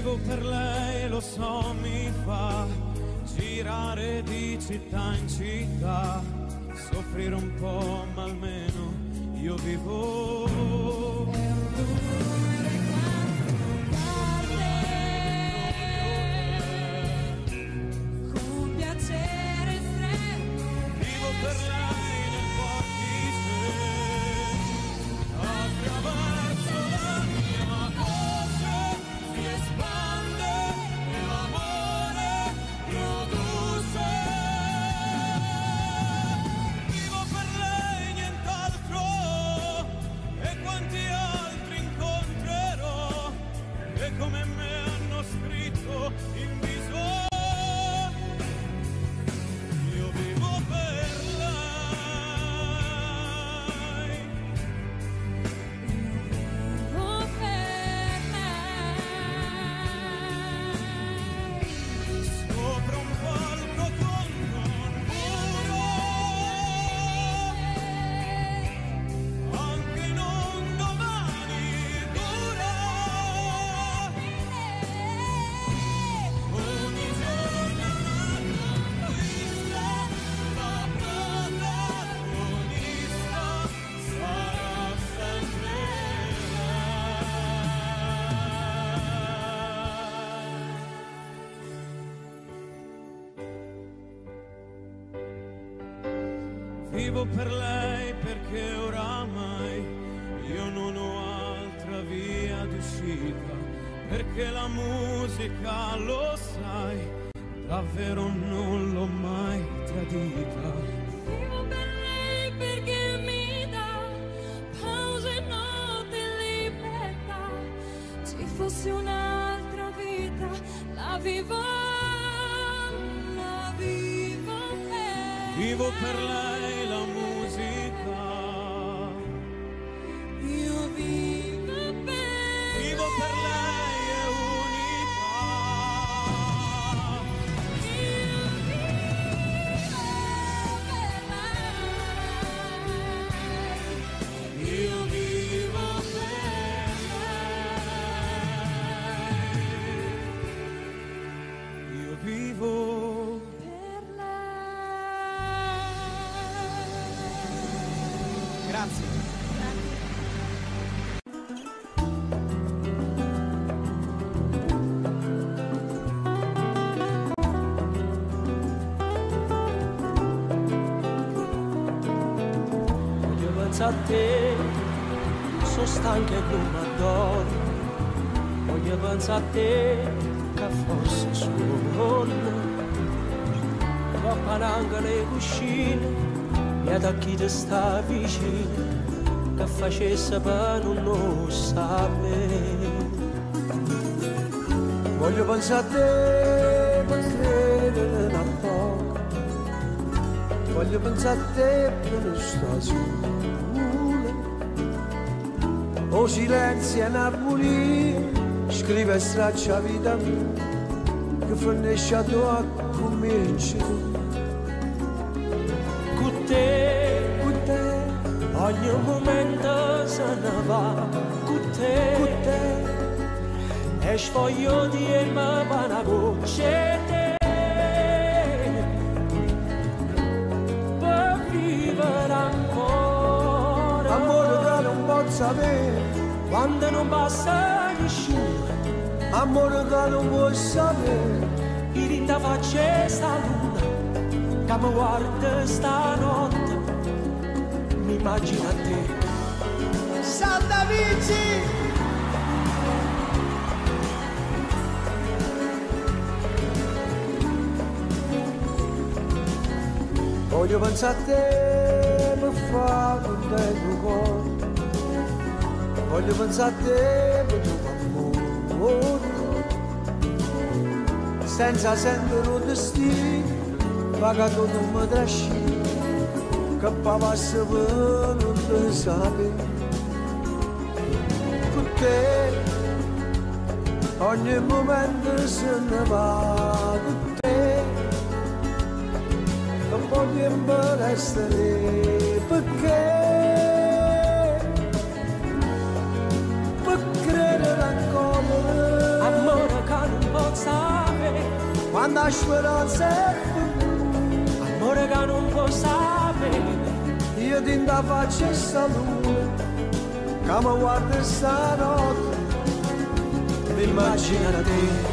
Vivo per lei, lo so, mi fa girare di città in città, soffrire un po', ma almeno io vivo. Con piacere estremo Vivo per lei nel vortice, attraverso la mia voce si espande e l'amore produce. Vivo per lei, nient'altro, e quanti altri incontrerò che come me hanno scritto in viso. Io vivo per lei. vivo per lei. Sopra un palco con un muro, anche in un domani dura. Ogni giorno una conquista, la protagonista sarà sempre lei. Vivo per lei perché oramai io non ho altra via d'uscita, perché la musica, lo sai, davvero non l'ho mai tradita. Vivo per lei perché mi dà pause, notte, libertà. Ci fosse un'altra vita, la vivo per Vivo per lei la musica. Io vivo per lei è unica. Io vivo per lei. Io vivo per lei. Io vivo. Grazie. Voglio pensare a te, sono stanca e non mi addormo. Voglio pensare a te, che forse suono. Troppa anche le cuscine e da chi ti sta vicino, che facesse per non sapere. Voglio pensare a te per credere a poco. Voglio pensare a te per non stare solo. O silenzio è un'armonia, scrive e straccia la vita mia, che finisce a tua comincia tu. Con te, ogni momento se ne va. Con te, e sfoglio di erba una voce te. Per vivere ancora. Amore che non posso sapere quando non passa nessuno. Amore che non vuoi sapere in rinda faccia sta luna che mi guarda stanotte, mi immagino a te. Santa Vici! Voglio pensare a te per fare contento il cuore. Voglio pensare a te per tuo amore. Senza sentire un destino, pagato non mi trascina, che passa per non te sapere. Con te ogni momento se ne va. Con te non voglio essere perché per credere ancora. Amore che quando la speranza è finita, amore che non può sapere, io ti da faccio sta luna, che mi guarda stanotte, mi immagina te.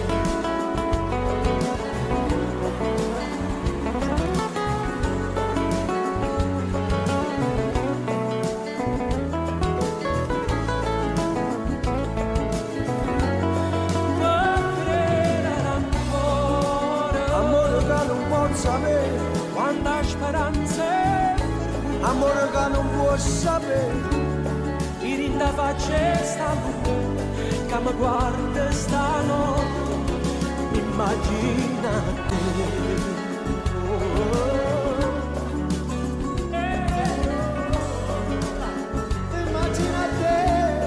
Quanta speranza è, amore che non può sapere, ti rinda faccia sta luna, che mi guarda stanotte, mi immagina te. Immagina te.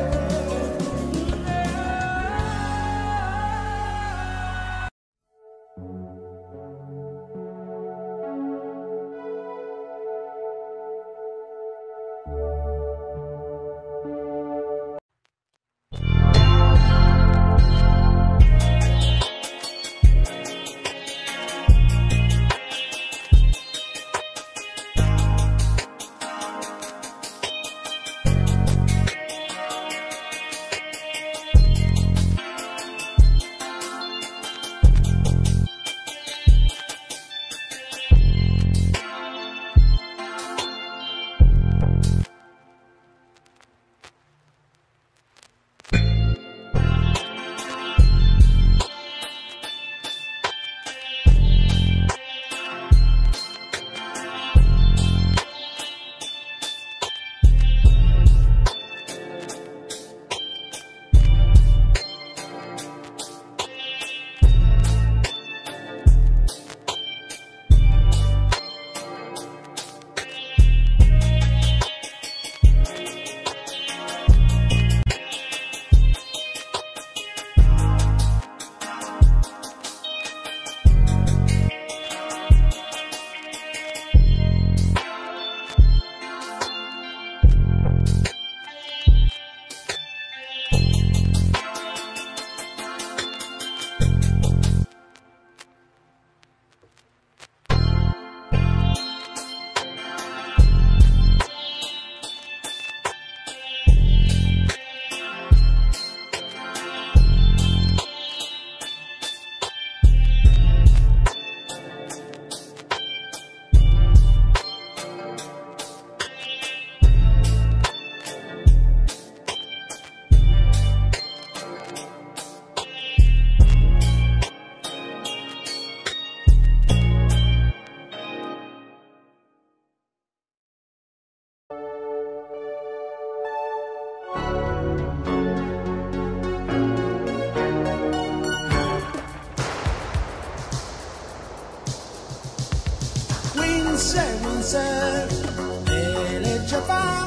Elegge fa,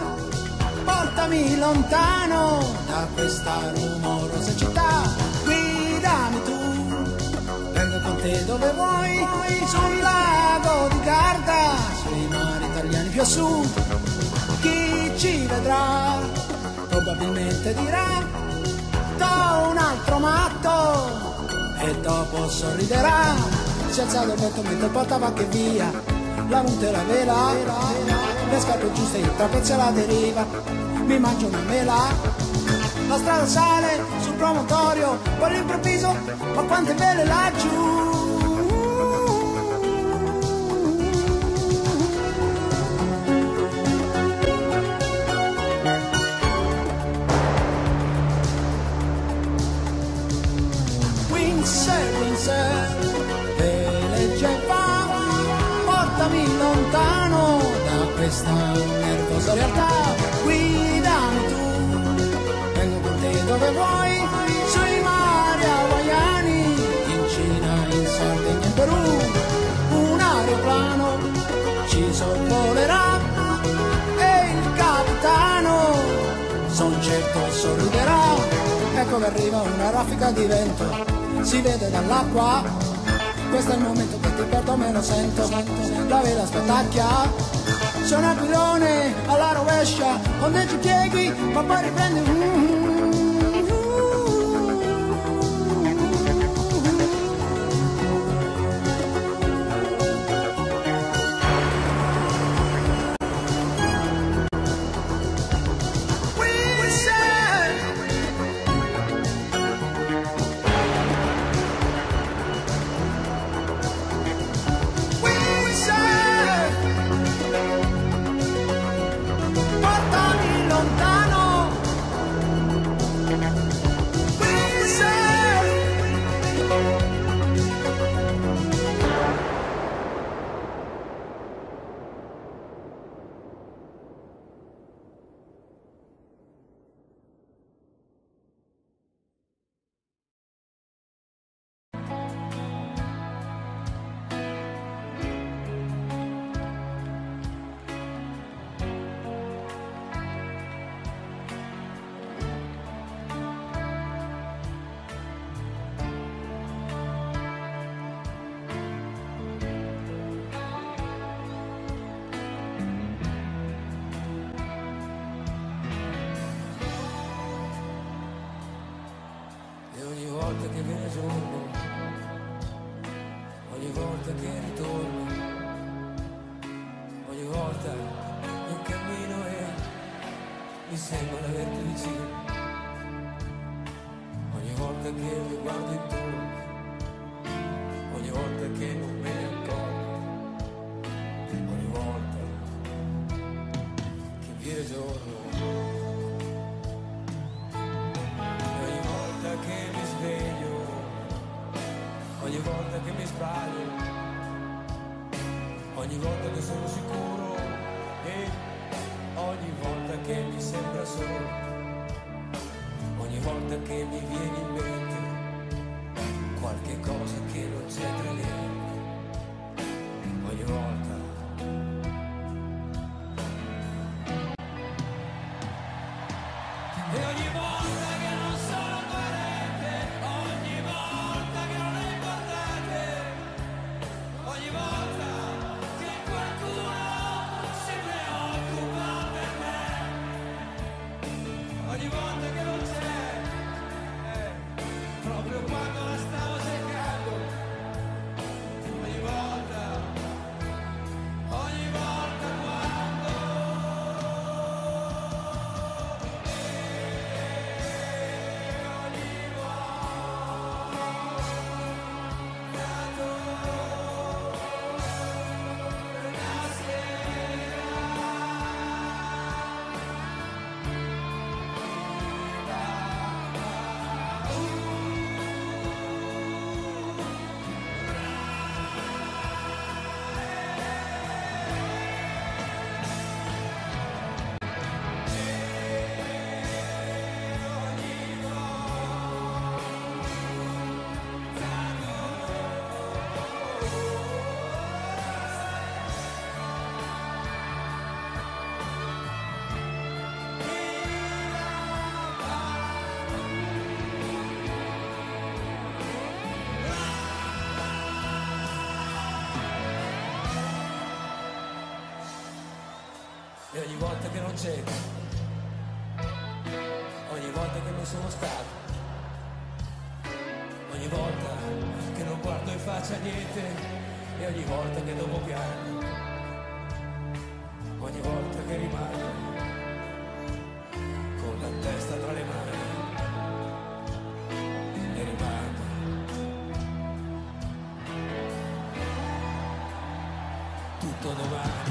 portami lontano da questa rumorosa città, guidami tu, vengo con te dove vuoi, sul lago di Garda, sui mari italiani più a sud. Chi ci vedrà probabilmente dirà t'ho un altro matto e dopo sorriderà. Si è alzato il vento mentre portava che via la monte e la vela, le scarpe giuste, il trapezzo alla deriva, mi mangio una mela. La strada sale sul promontorio, poi all'improvviso, ma quante vele laggiù. Windsor, veleggia va, portami lontano da questa nervosa realtà, guidami tu, vengo con te dove vuoi, sui mari hawaiani, in Cina, in Sardegna, in Perù, un aeroplano ci sorvolerà e il capitano, son certo sorriderà. Ecco che arriva una raffica di vento, si vede dall'acqua, questo è il momento che ti perdo, me lo sento, la vela spetacchia, c'è un aquilone alla rovescia, onde ci pieghi, ma poi riprendi. che ritorno, ogni volta che cammino e mi sembra di averti vicino, ogni volta che mi guardo intorno, ogni volta che non me ne accorgo, ogni volta che viene giorno, e ogni volta che mi sveglio, ogni volta che mi sbaglio, ogni volta che sono sicuro e ogni volta che mi sembra solo, ogni volta che mi viene in mente qualche cosa che non c'è tra lì, ogni volta. E ogni volta che non sono coerente, ogni volta che non è importante, ogni volta che qualcuno si preoccupa per me, ogni volta che non c'è, proprio quando la stavo cercando, ogni volta E ogni volta che non c'è, ogni volta che non sono stato, ogni volta che non guardo in faccia niente, e ogni volta che dopo piango, ogni volta che rimango con la testa tra le mani e rimango. Tutto domani.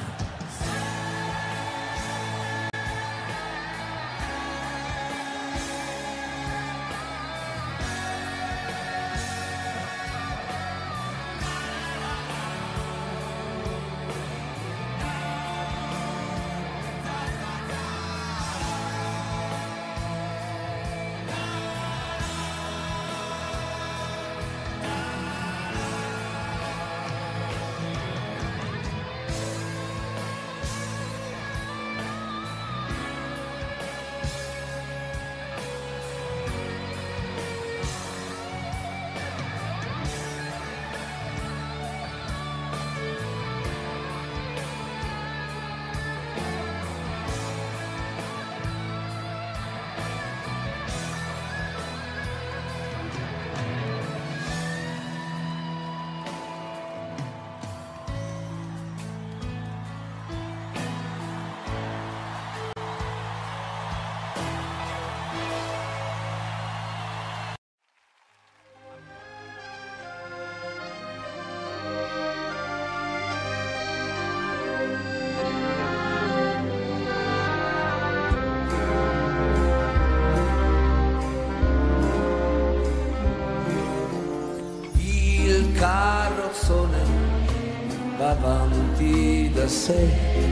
Carrozzone va avanti da sé,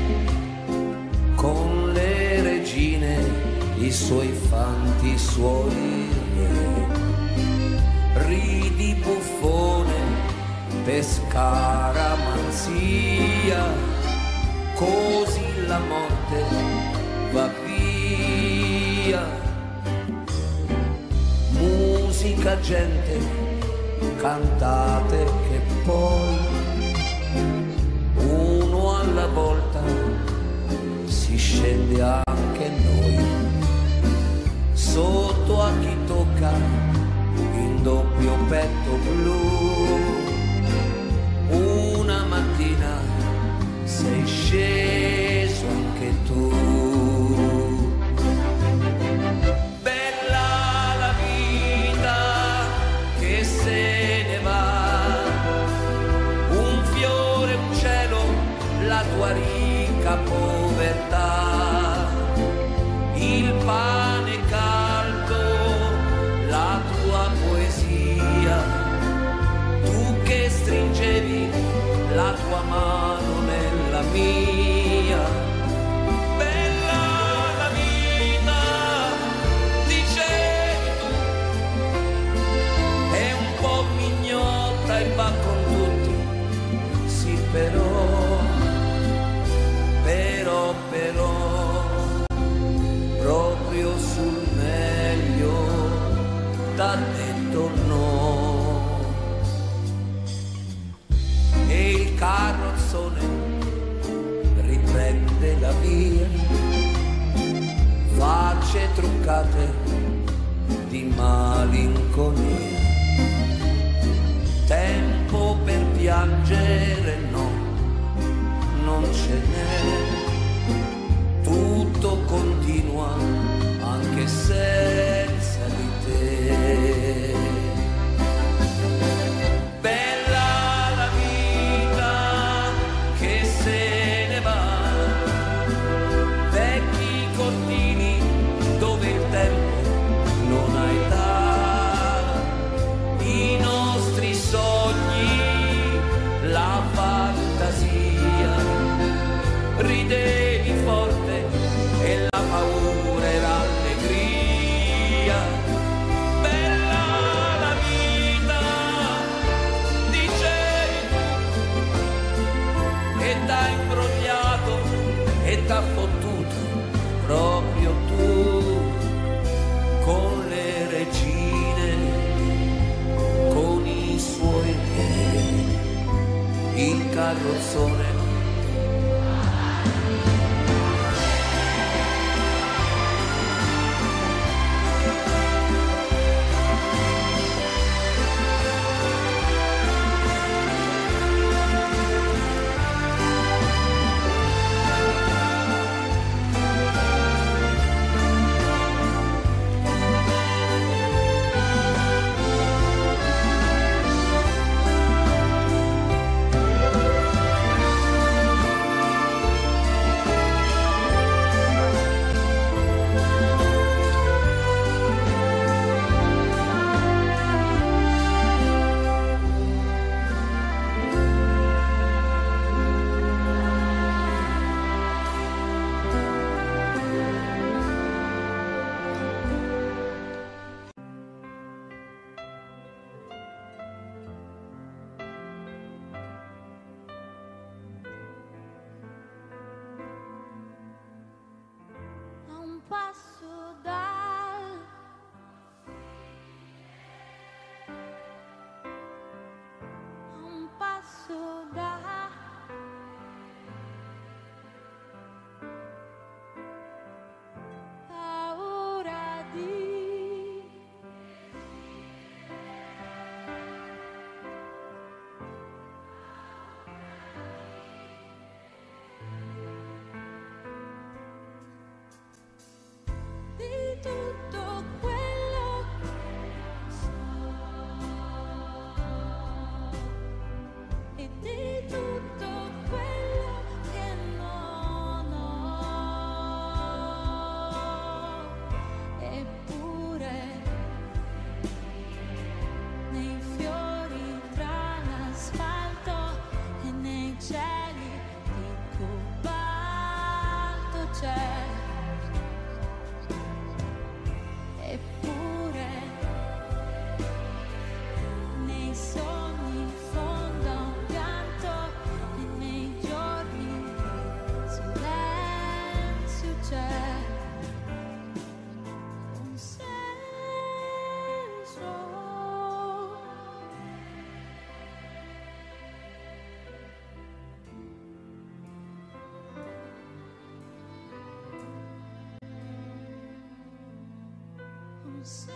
con le regine, i suoi fanti, i suoi re. Ridi buffone per scaramanzia, così la morte va via. Musica, gente, cantate che poi uno alla volta si scende anche noi, sotto a chi tocca in doppio petto blu. povertà, il pane caldo, la tua poesia, tu che stringevi la tua mano nella mia. Bella la vita, dicevi tu, è un po' mignotta e va con tutti, sì però, proprio sul meglio t'ha detto no. E il carrozzone riprende la via, facce truccate di malinconia, tempo per piangere no, non ce n'è, tutto continua anche senza di te. Bella la vita che se ne va, vecchi cortili dove il tempo non ha età, i nostri sogni, la fantasia, ridevi forte e la paura e l'allegria. Bella la vita, dicevi tu, e t'ha imbrogliato e t'ha fottuto proprio tu, con le regine, con i suoi re, il carrozzone. Tutto quello che so e di tutto quello che non ho, eppure nei fiori tra l'asfalto e nei cieli di cobalto c'è. Eppure nei sogni in fondo a un pianto e nei giorni di silenzio c'è un senso. Un senso.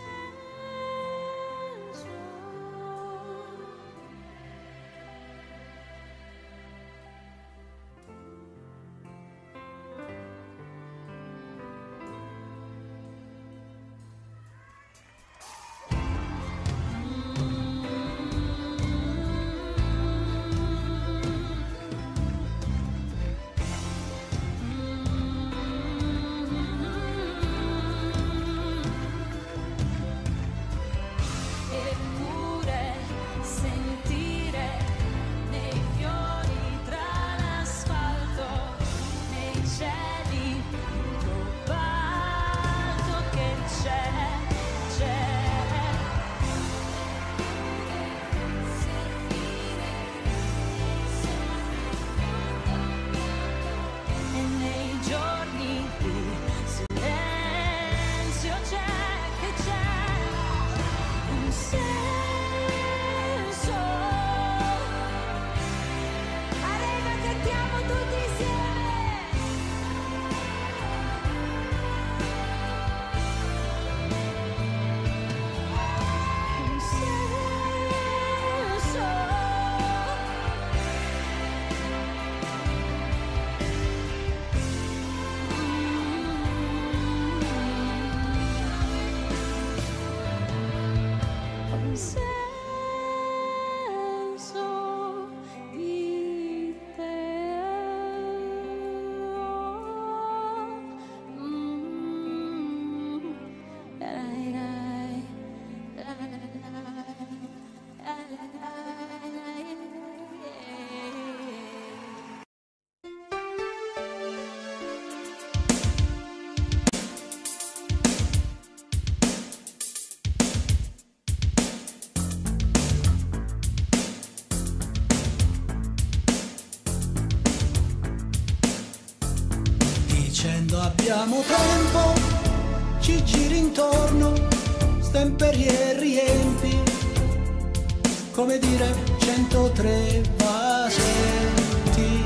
abbiamo tempo, ci giri intorno, stemperi e riempi, come dire 103 vasetti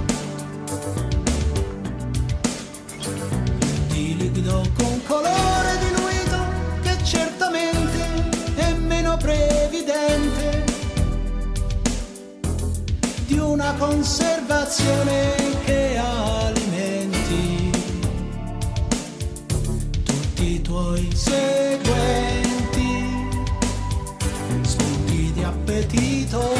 di liquido con colore diluito che certamente è meno previdente di una conservazione che alimenti tutti i tuoi seguenti spunti di appetito.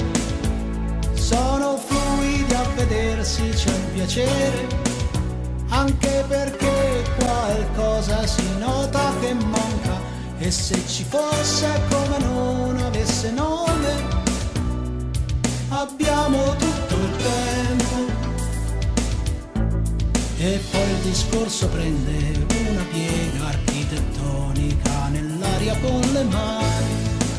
Sono fluidi a vedersi, c'è un piacere, anche perché qualcosa si nota che manca, e se ci fosse come non avesse nome. Abbiamo tutto il tempo. E poi il discorso prende una piega architettonica nell'aria con le mani.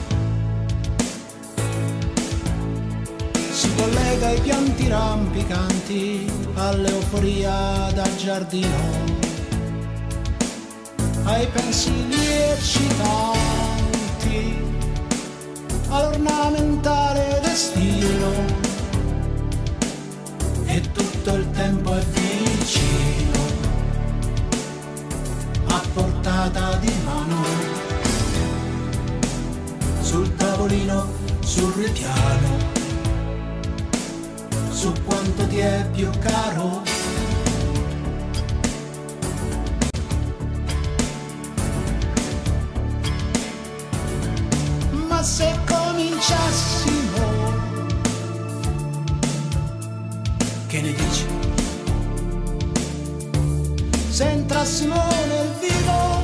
Si collega ai pianti rampicanti, all'euforia da giardino, ai pensili eccitanti, all'ornamentale destino, e tutto il tempo è vicino, a portata di mano, sul tavolino, sul ripiano, su quanto ti è più caro. Ma se cominciassimo, che ne dici? Se entrassimo nel vivo,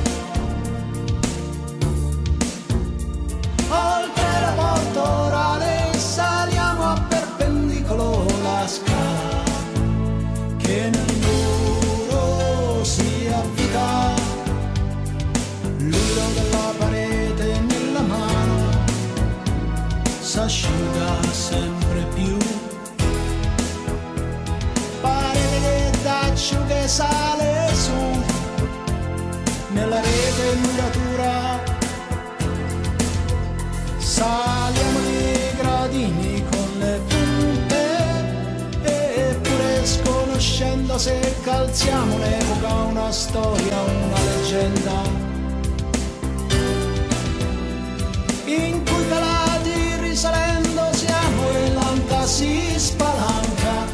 oltre la porta orale, saliamo a perpendicolo la scala che nel muro si avvita, l'uno della parete nella mano s'asciuga sempre più, parete che t'asciughe sale su nella rete muratura, saliamo i gradini con le punte, eppure sconoscendo se calziamo un'epoca, una storia, una leggenda, in cui calati risalendo siamo e l'anca si spalanca.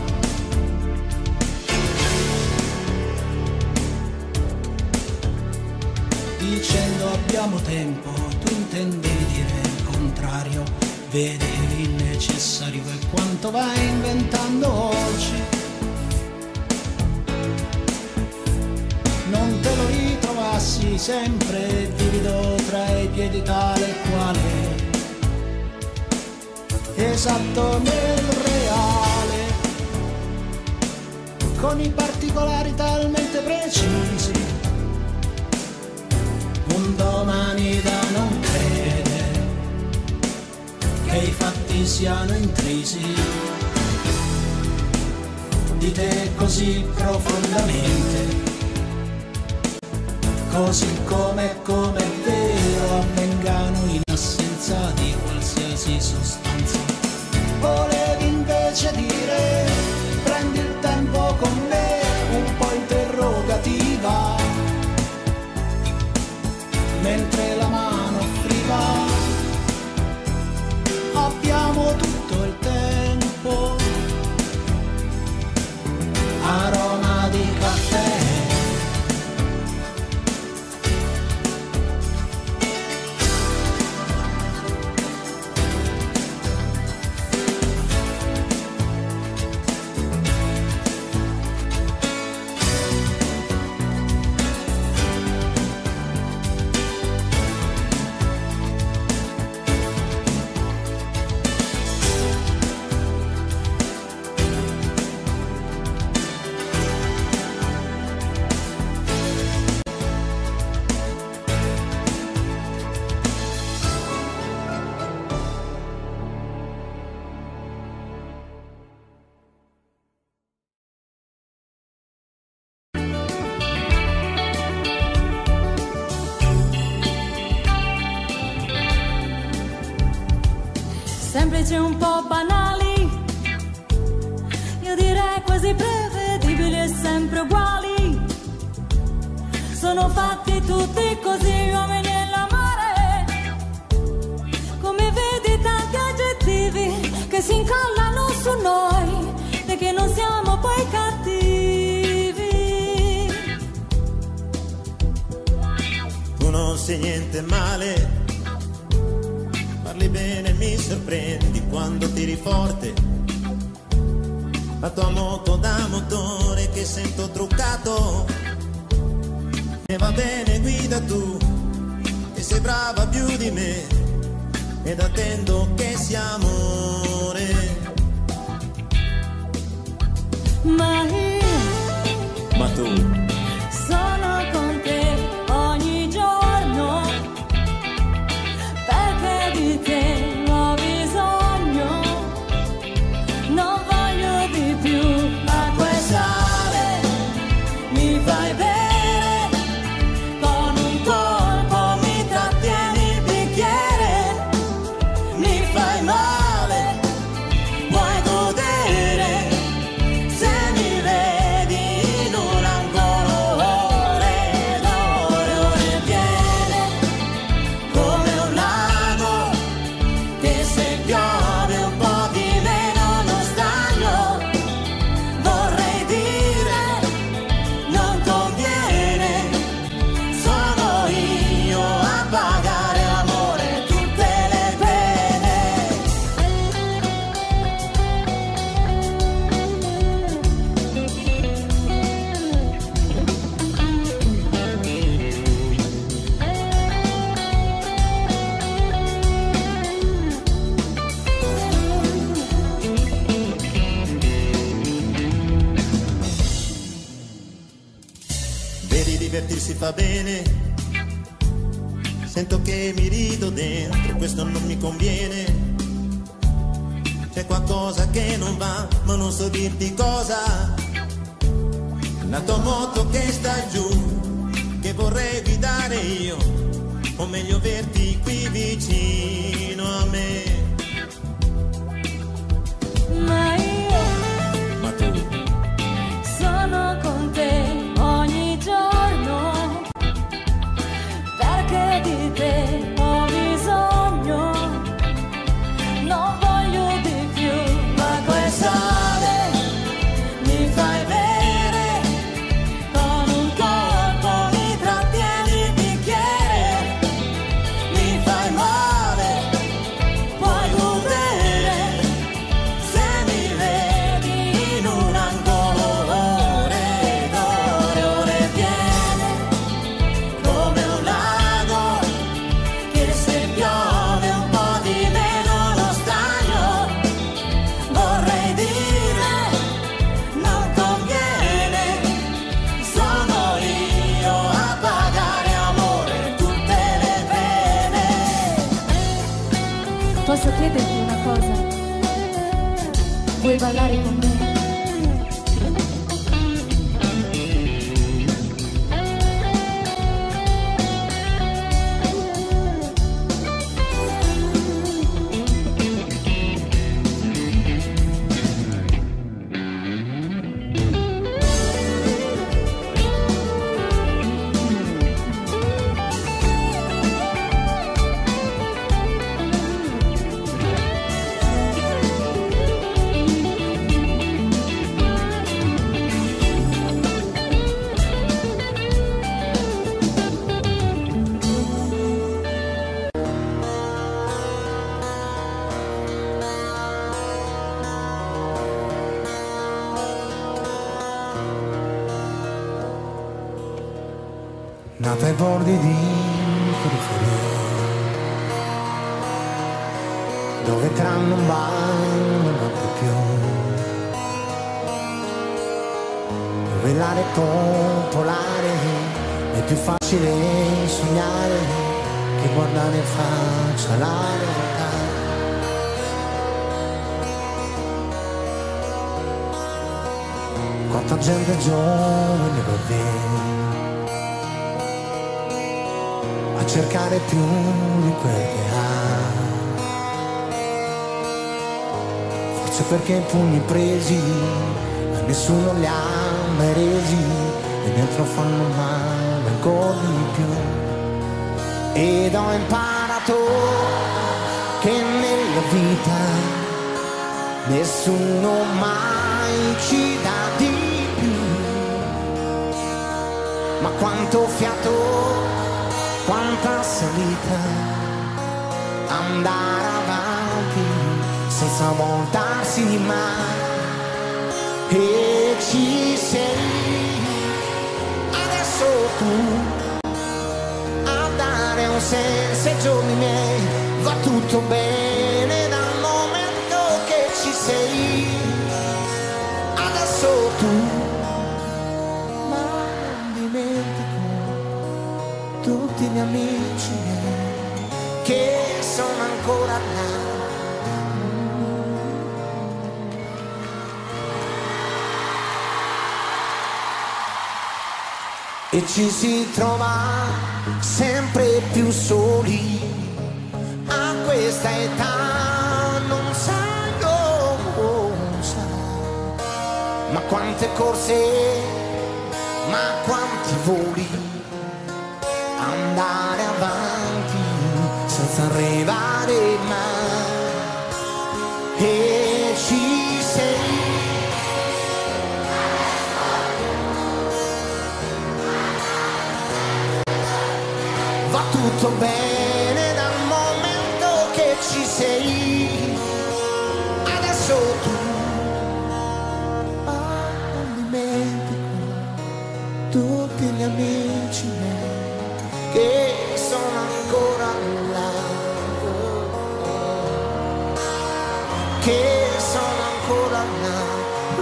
Dicendo abbiamo tempo, tu intendevi dire il contrario, vedevi il necessario e quanto vai inventando oggi. Non te lo ritrovassi sempre vivido tra i piedi tale e quale, esatto nel reale, con i particolari talmente precisi, un domani da non credere che i fatti siano intrisi di te così profondamente, così come è vero avvengano in assenza di qualsiasi sostanza. Volevi invece dire prendi il tempo con me, un po' interrogativa, mentre la mano offriva abbiamo tutto il tempo, aroma di caffè, semplici, un po' banali, io direi quasi prevedibili e sempre uguali. Sono fatti tutti così, uomini e l'amore. Come vedi tanti aggettivi che si incollano su noi e che non siamo poi cattivi. Tu non sei niente male, parli bene, mi sorprendi quando tiri forte. La tua moto da motore che sento truccato. E va bene, guida tu, che sei brava più di me, ed attendo che sia amore. Ma io, Ma tu, sono con te ogni giorno, perché di te ho bisogno, non voglio di più acqua e sale, mi fai bere, con un colpo mi trattieni il bicchiere, mi fai male, vuoi godere, se mi vedi in un angolo ore ed ore, ore piene, come un lago, che se piove un po' di meno non stagno, vorrei dire, non conviene, sono io a pagare amore tutte le pene. vedi divertirsi fa bene, sento che mi rido dentro, questo non mi conviene. C'è qualcosa che non va, ma non so dirti cosa. La tua moto che sta giù, che vorrei guidare io, o meglio averti qui vicino a me. Ma io Ma tu, sono con te ogni giorno, perché di te ho bisogno, non voglio di più acqua e sale, mi fai bere, con un colpo mi trattieni il bicchiere, mi fai male, puoi godere, se mi vedi in un angolo ore ed ore, ore piene, come un lago, che se piove un po' di meno lo stagno, vorrei dire, non conviene, sono io a pagare amore tutte le pene. Posso chiederti una cosa? Vuoi ballare con me? Nata ai bordi di periferia, dove tram non vanno più, dove l'aria è popolare, è più facile sognare che guardare in faccia la realtà. Quanta gente giovane va via a cercare più di quel che ha, forse perché i pugni presi a nessuno li ha mai resi e dentro fanno male ancora di più. Ed ho imparato che nella vita nessuno mai ci dà di più. Ma quanto fiato, quanta salita, andare avanti senza voltarsi mai. E ci sei adesso tu a dare un senso ai giorni miei. Va tutto bene dal momento che ci sei adesso tu, ma non dimentico tutti gli amici miei che sono ancora là. E ci si trova sempre più soli a questa età, non sai, non sai, ma quante corse, ma quanti voli, andare avanti senza arrivare mai. E ci sei va tutto bene dal momento che ci sei adesso tu, ma non dimentico tutti gli amici miei che sono ancora là, che sono ancora là.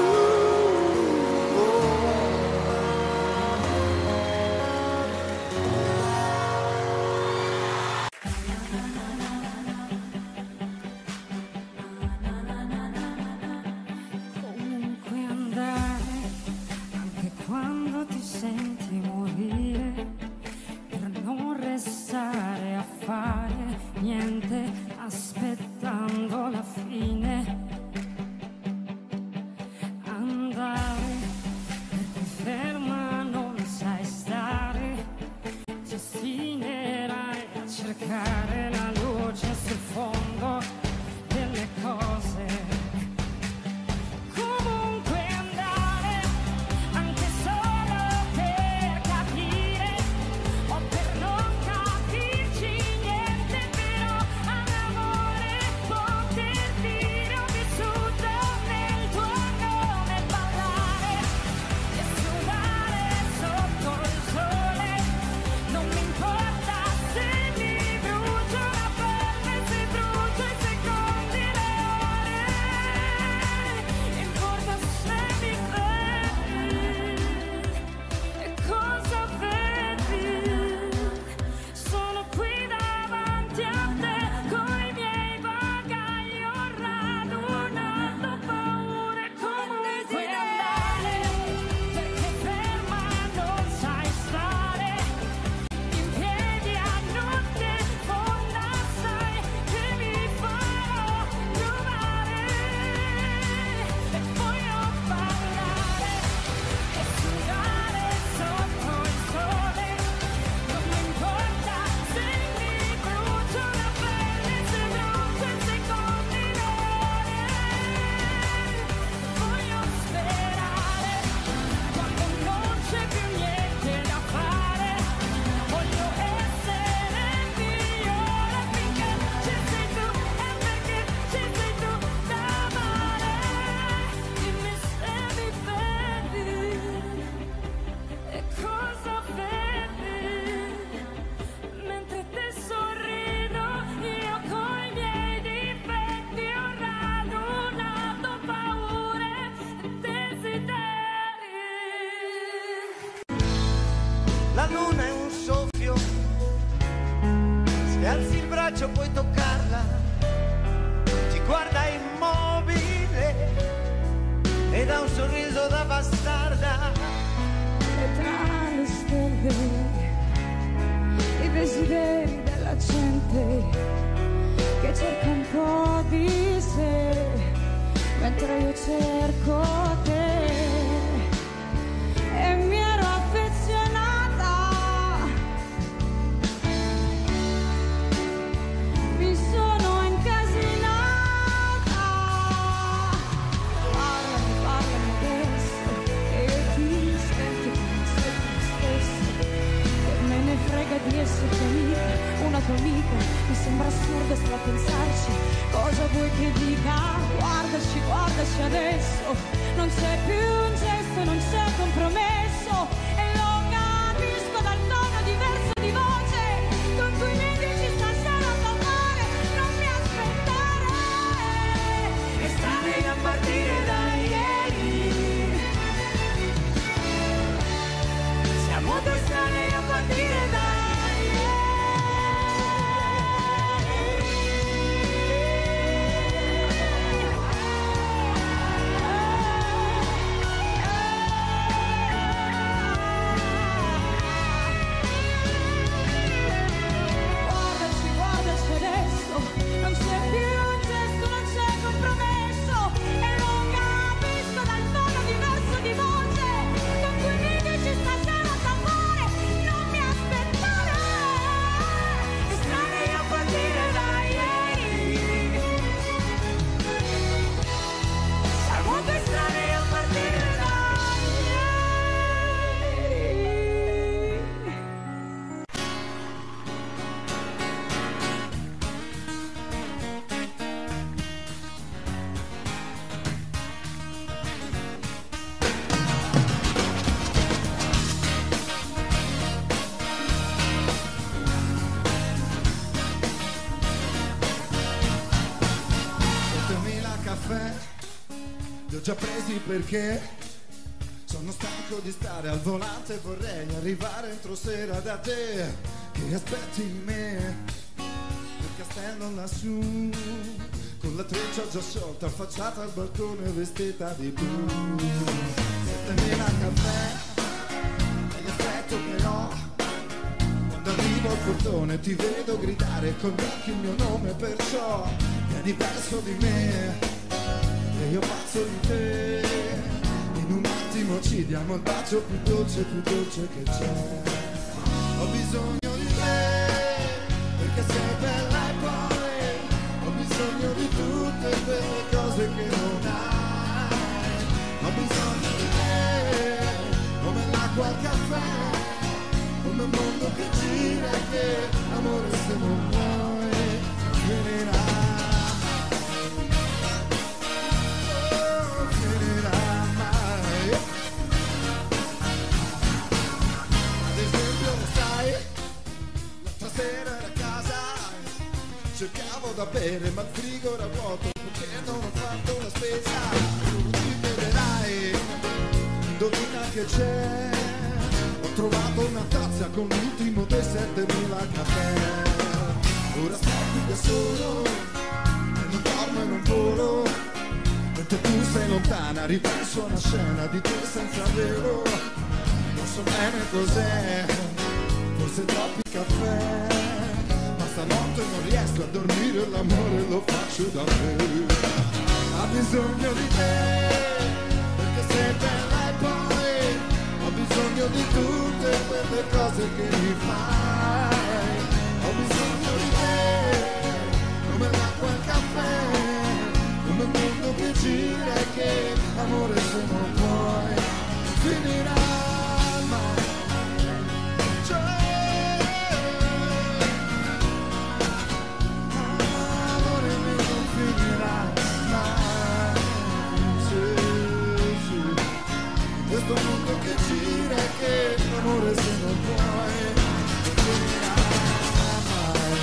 La luna è un soffio, se alzi il braccio puoi toccarla, ti guarda immobile ed ha un sorriso da bastarda. E tra le stelle, i desideri della gente che cerca un po' di sé, cerco te e mi ero affezionata, mi sono incasinata. Parlami adesso e ti senti come sei te stesso, e me ne frega di essere amica, una tua amica. Mi sembra assurdo solo a pensarci, cosa vuoi che dica? Guardaci adesso, non c'è più un gesto, non c'è compromesso, e lo capisco dal tono diverso di voce con cui mi dici stasera d'amore, non mi aspettare. E stavi a partire da ieri, siamo due strani a partire da li ho già presi perché sono stanco di stare al volante, vorrei arrivare entro sera da te, che aspetti me nel castello lassù, con la treccia già sciolta, affacciata al balcone vestita di blu. 7000 caffè è l'effetto che ho quando arrivo al portone, ti vedo gridare con gli occhi il mio nome, perciò vieni verso di me e io pazzo di te, in un attimo ci diamo il bacio più dolce che c'è. Ho bisogno di te, perché sei bella e poi ho bisogno di tutte quelle cose che non hai. Ho bisogno di te, come l'acqua al caffè, come un mondo che gira e che amore se non vuoi finirà. Sera era a casa, cercavo da bere ma il frigo era vuoto perché non ho fatto la spesa. Tu ti vedrai, indovina che c'è, ho trovato una tazza con l'ultimo dei 7000 caffè. Ora sto qui da solo e non dormo e non volo, mentre tu sei lontana ripenso a una scena di te senza velo. Non so bene cos'è, forse troppi caffè, ma stanotte non riesco a dormire, l'amore lo faccio da me. Ha bisogno di te, perché sei bella e poi ho bisogno di tutte quelle cose che mi fai. Ho bisogno di te, come l'acqua e il caffè, come il mondo che gira e che amore se non vuoi finirà mai. Questo mondo che gira e che amore se non vuoi non finirà mai,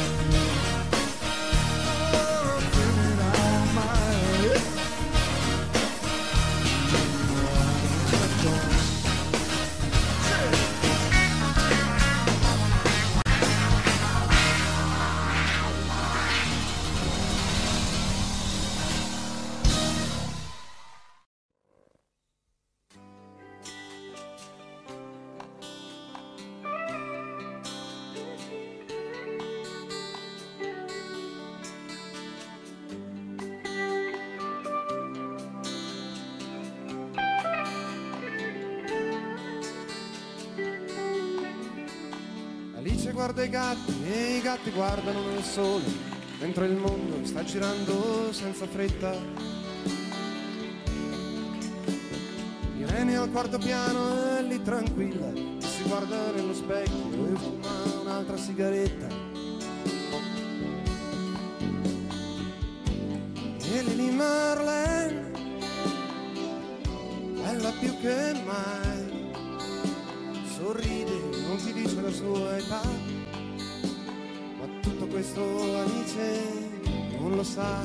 non finirà mai. Alice guarda i gatti e i gatti guardano nel sole, mentre il mondo sta girando senza fretta. Irene al quarto piano è lì tranquilla, si guarda nello specchio e fuma un'altra sigaretta. E Lily Marlene, bella più che mai, sorride, non ti dice la sua età, ma tutto questo Alice non lo sa.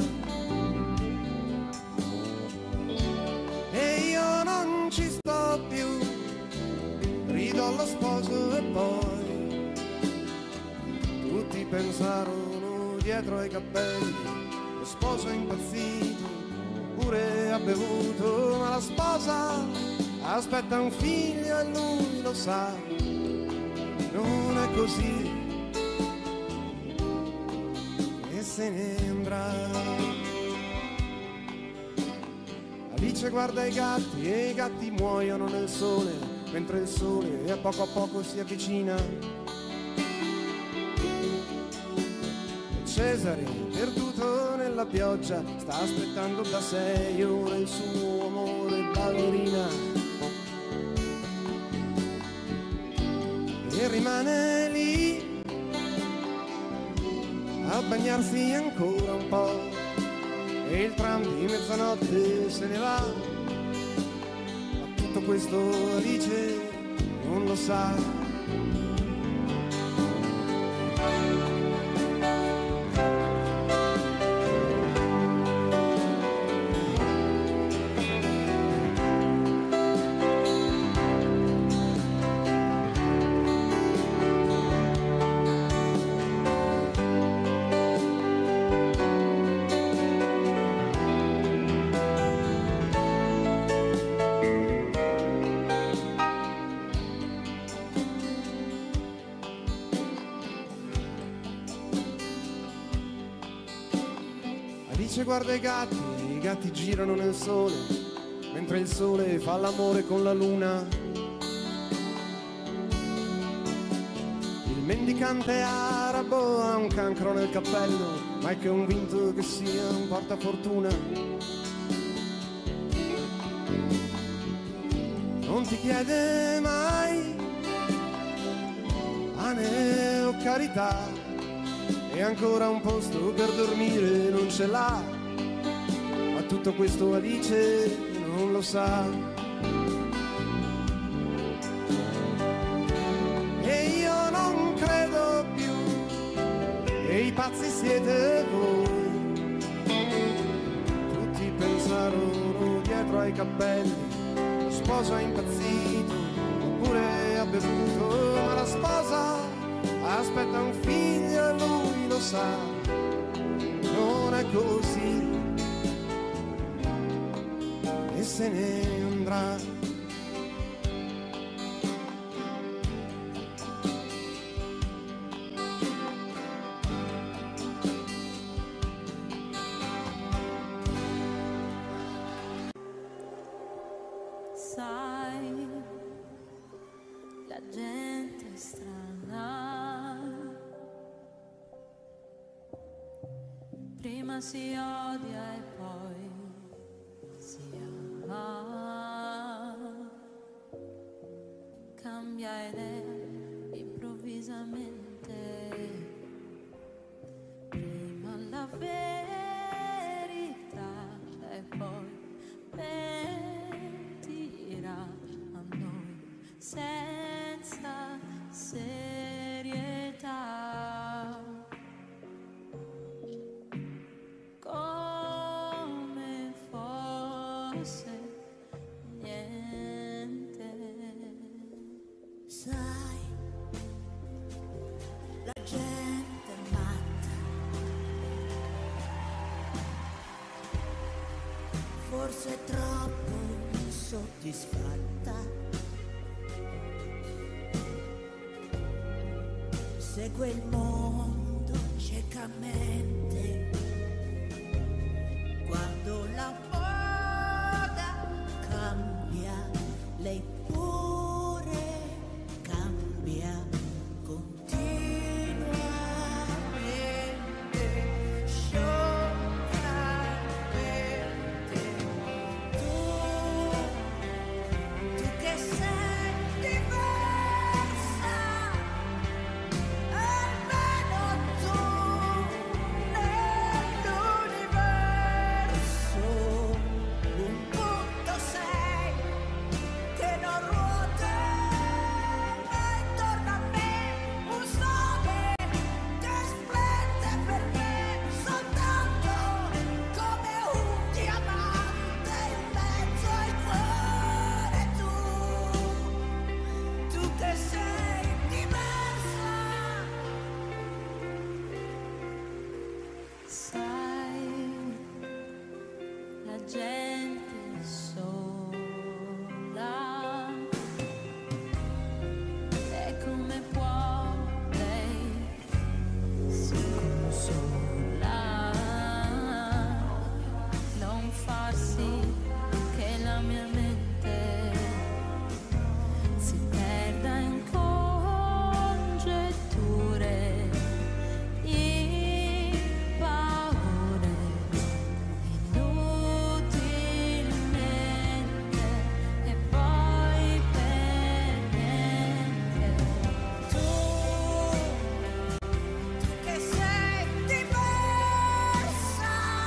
E io non ci sto più, rido allo sposo e poi tutti pensarono dietro ai cappelli, lo sposo è impazzito, pure ha bevuto, ma la sposa aspetta un figlio e lui lo sa, non è così, e se ne andrà. Alice guarda i gatti e i gatti muoiono nel sole, mentre il sole a poco si avvicina. E Cesare, perduto nella pioggia, sta aspettando da 6 ore il suo amore ballerina. E rimane lì a bagnarsi ancora un po', e il tram di mezzanotte se ne va, ma tutto questo Alice non lo sa. Alice guarda i gatti girano nel sole, mentre il sole fa l'amore con la luna. Il mendicante arabo ha un cancro nel cappello, ma è convinto che sia un portafortuna. Non ti chiede mai pane o carità, e ancora un posto per dormire non ce l'ha, ma tutto questo Alice non lo sa. E io non credo più che i pazzi siete voi, tutti pensarono dietro ai cappelli, lo sposo è impazzito, oppure ha bevuto, ma la sposa aspetta un figlio e lui lo sa, non è così, e se ne andrà. Sai, la gente è strana, prima si odia e poi si ama, cambia idea improvvisamente, prima la verità e poi mentirà a noi senza serietà. Come fosse niente. Sai, la gente è matta, forse è troppo insoddisfatta, segue il mondo ciecamente, quando la moda cambia, lei pure cambia continuamente. sente sola. E come può lei si consola, non far sì che la mia mente si perda in congetture, in paure, inutilmente, e poi per niente. Tu che sei diversa,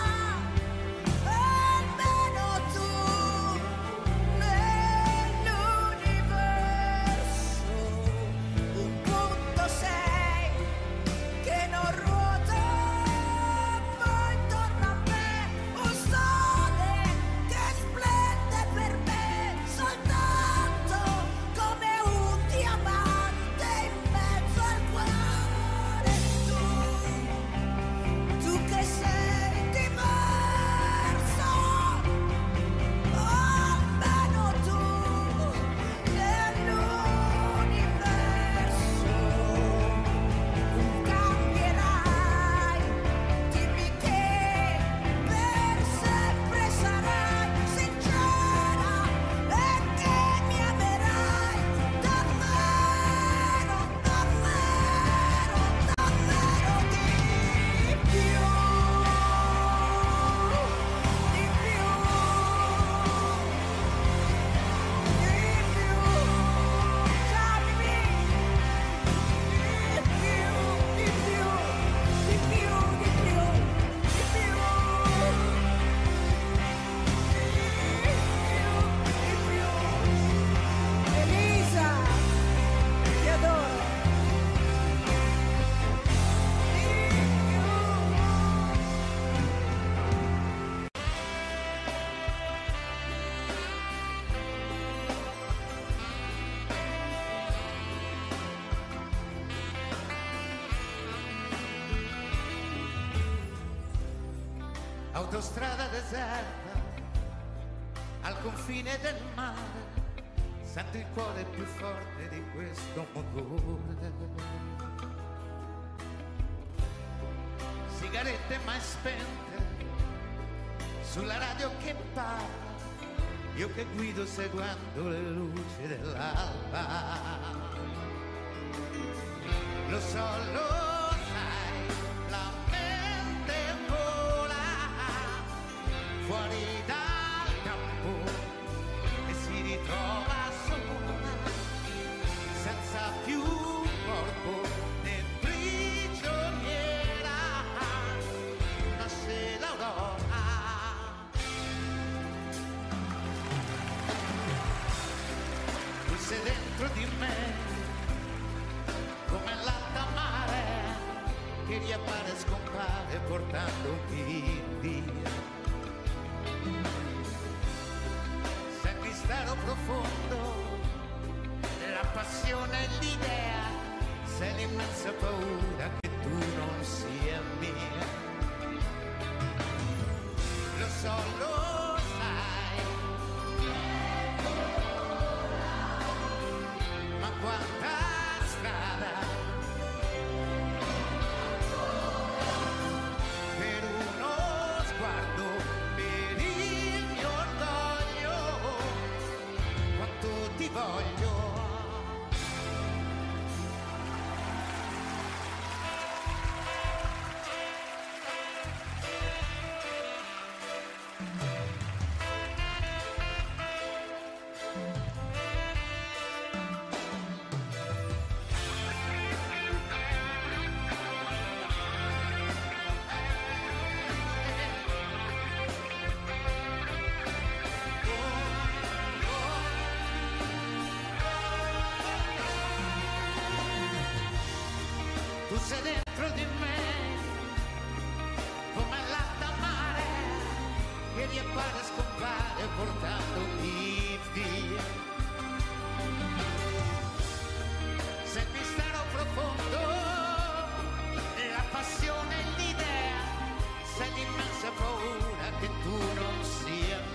almeno tu nell'universo, un punto sei che non ruota poi intorno a me, un sole che splende per me soltanto come un diamante in mezzo al cuore. Tu che sei diverso, almeno tu nell'universo, cambierai, dimmi che per sempre sarai sincera e che mi amerai davvero, davvero, davvero di più, di più, capimi, di più, di più, di più, di più, di più, di più. Elisa, ti adoro. Autostrada deserta, al confine del mare, sento il cuore più forte di questo motore. Sigarette mai spente, sulla radio che parla, io che guido seguendo le luci dell'alba. Lo so, lo sai, la mente vola fuori dal campo e si ritrova sola, senza più corpo né prigioniera, nasce l'aurora. Tu sei dentro di me come l'alta mare che riappare e scompare portandomi via. Sei il mistero profondo, la passione e l'idea, sei l'immensa paura che tu non sia mia. Lo so, lo sai, ma quanta strada per uno sguardo, per il mio orgoglio, quanto ti voglio. Tu sei dentro di me come l'alta mare che riappare e scompare portandomi via. Sei il mistero profondo, la passione e l'idea, sei l'immensa paura che tu non sia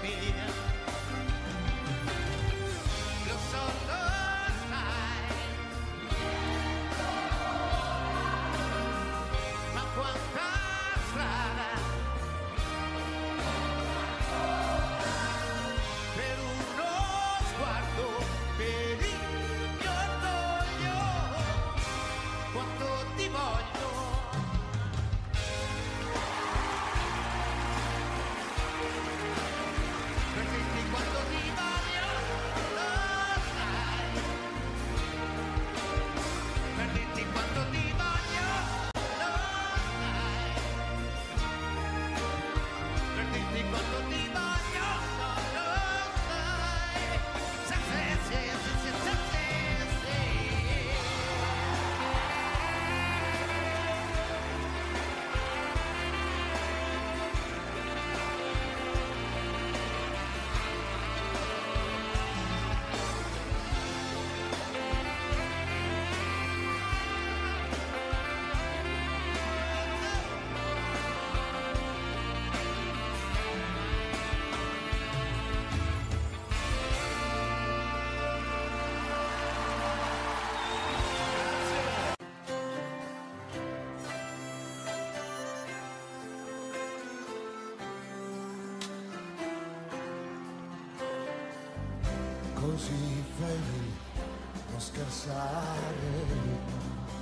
così fai non scherzare.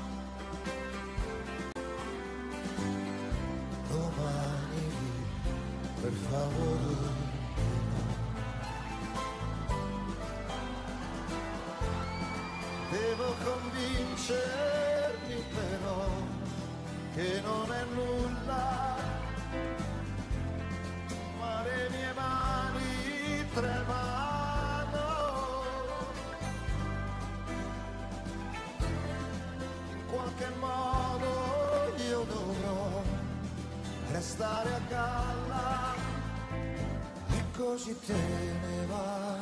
Domani, per favore, no. Devo convincermi però che non è nulla, ma le mie mani tremano. In qualche modo io dovrò restare a galla e così te ne vai.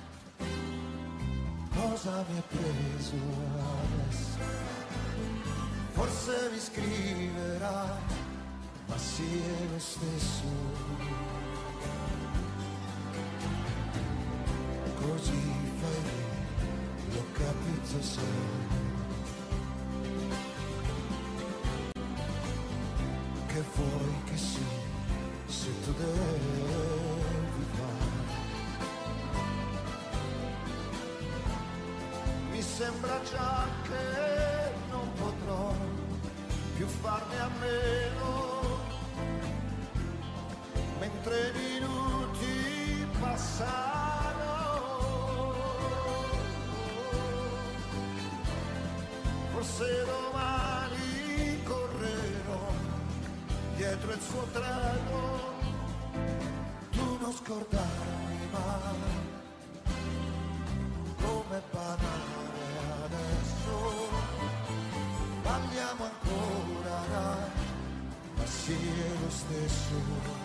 Cosa mi ha preso adesso? Forse mi scriverai, ma sì è lo stesso. Così fai, l'ho capito sempre. Che vuoi che sia, se tu devi fare. Mi sembra già che non potrò più farne a meno, mentre i minuti passano. Forse domani correrò dietro il suo treno, tu non scordarmi mai, come banale adesso, parliamo ancora, dai, ma sì è lo stesso.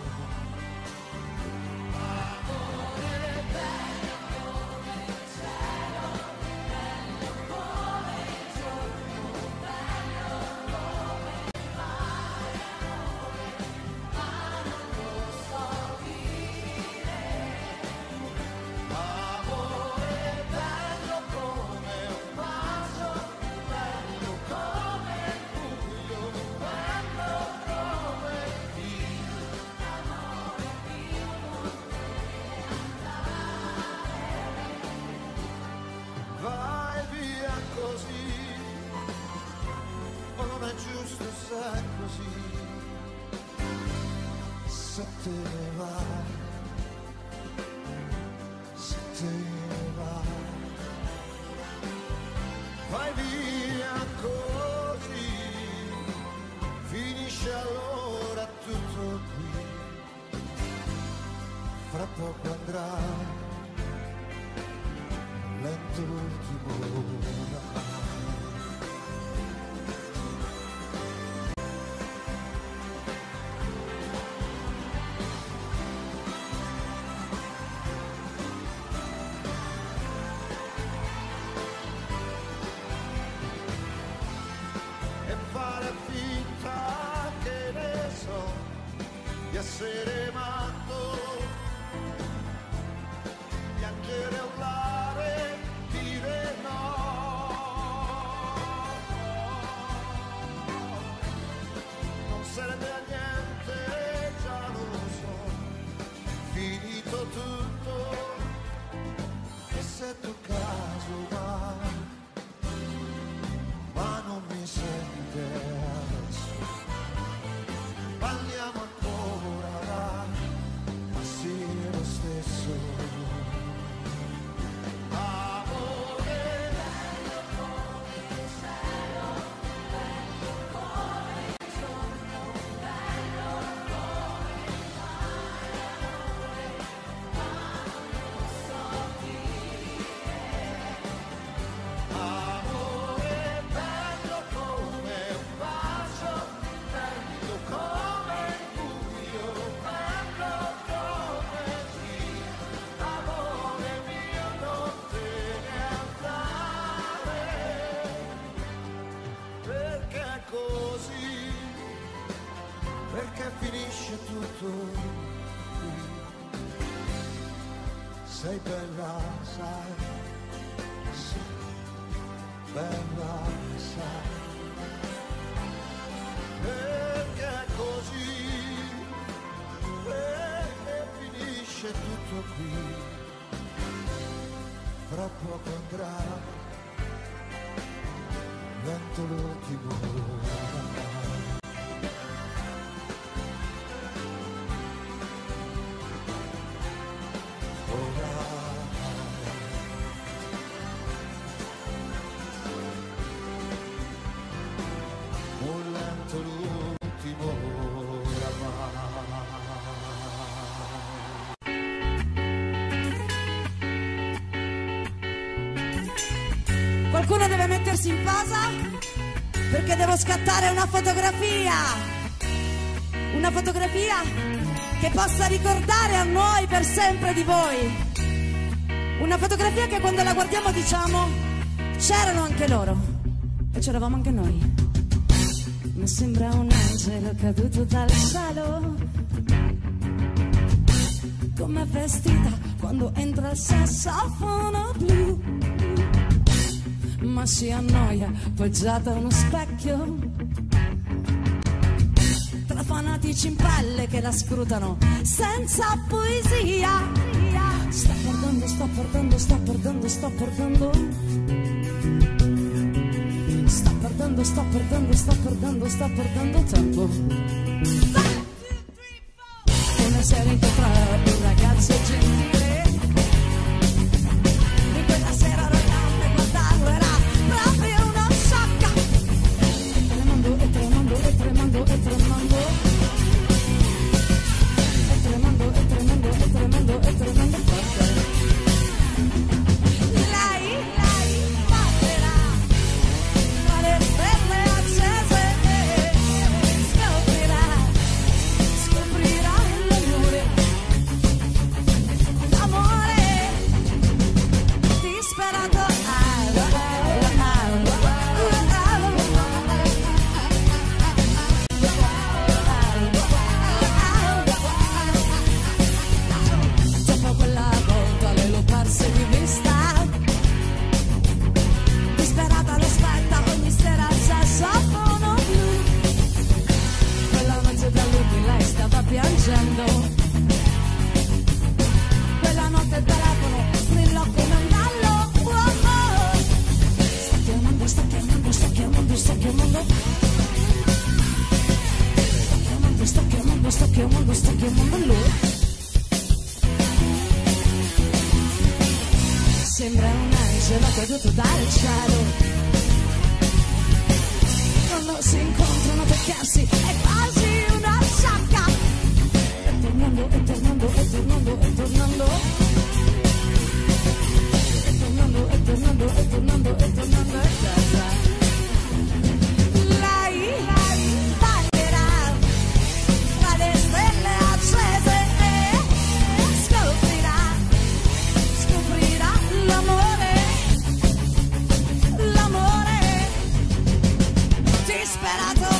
Amore bello come il cielo, bello come il giorno, bello come il mare, ma non lo so dire. Amore bello come un bacio, bello come il buio, bello come il amore mio, non te ne andare. Vai via così, ma non è giusto se è così. Se te ne vai, se te ne vai, vai via così, finisce allora tutto qui. Fra poco andrà lento l'ultimo oramai. E fare finta che ne so di essere matto, piangere, urlare, dire no. Non serve a niente, già lo so, finito tutto. E se tu caso mai, ma non mi sente adesso, parliamo ancora, dai, ma sì è lo stesso. Amore bello come il cielo, bello come il giorno, bello come il mare, ma non lo so dire. Amore bello come un bacio, bello come il buio, bello come il Dio. Amore mio non te ne andare, perché è così, perché finisce tutto qui. Sei bella, sai, sei bella, sai, perché è così, perché finisce tutto qui. fra poco andrà, vento l'ultimo. Un lento l'ultimo Qualcuno deve mettersi in posa perché devo scattare una fotografia che possa ricordare a noi per sempre di voi, una fotografia che quando la guardiamo diciamo c'erano anche loro e c'eravamo anche noi. Mi sembra un angelo caduto dal cielo, come vestita quando entra il sassofono blu, ma si annoia poggiata a uno specchio tra fanatici in pelle che la scrutano senza poesia. Sta perdendo, sta perdendo, sta perdendo, sta perdendo. Sta perdendo, sta perdendo, sta perdendo, sta perdendo tempo. Una sera incontrare un ragazzo gentile, e quella sera arrogante guardarlo era proprio una sciocca. E tremando, e tremando, e tremando, e tremando. E tremando, e tremando, e tremando, e tremando forte. Lei parlerà tra le stelle accese e scoprirà l'amore disperato. Dopo quella volta lei lo perse di vista, disperata lo aspetta ogni sera al sassofono blu. Quella notte da lui lei stava piangendo, quella notte il telefono strillò come un gallo. Sta chiamando, sta chiamando, sta chiamando, sta chiamando. Sta chiamando, sta chiamando, sta chiamando lui. Sembra un angelo caduto dal cielo, quando si incontrano toccarsi è quasi una sciocca. E tornando, e tornando, e tornando, e tornando. E tornando, e tornando, e tornando, e tornando a casa. Lei parlerà tra le stelle accese e scoprirà l'amore disperato.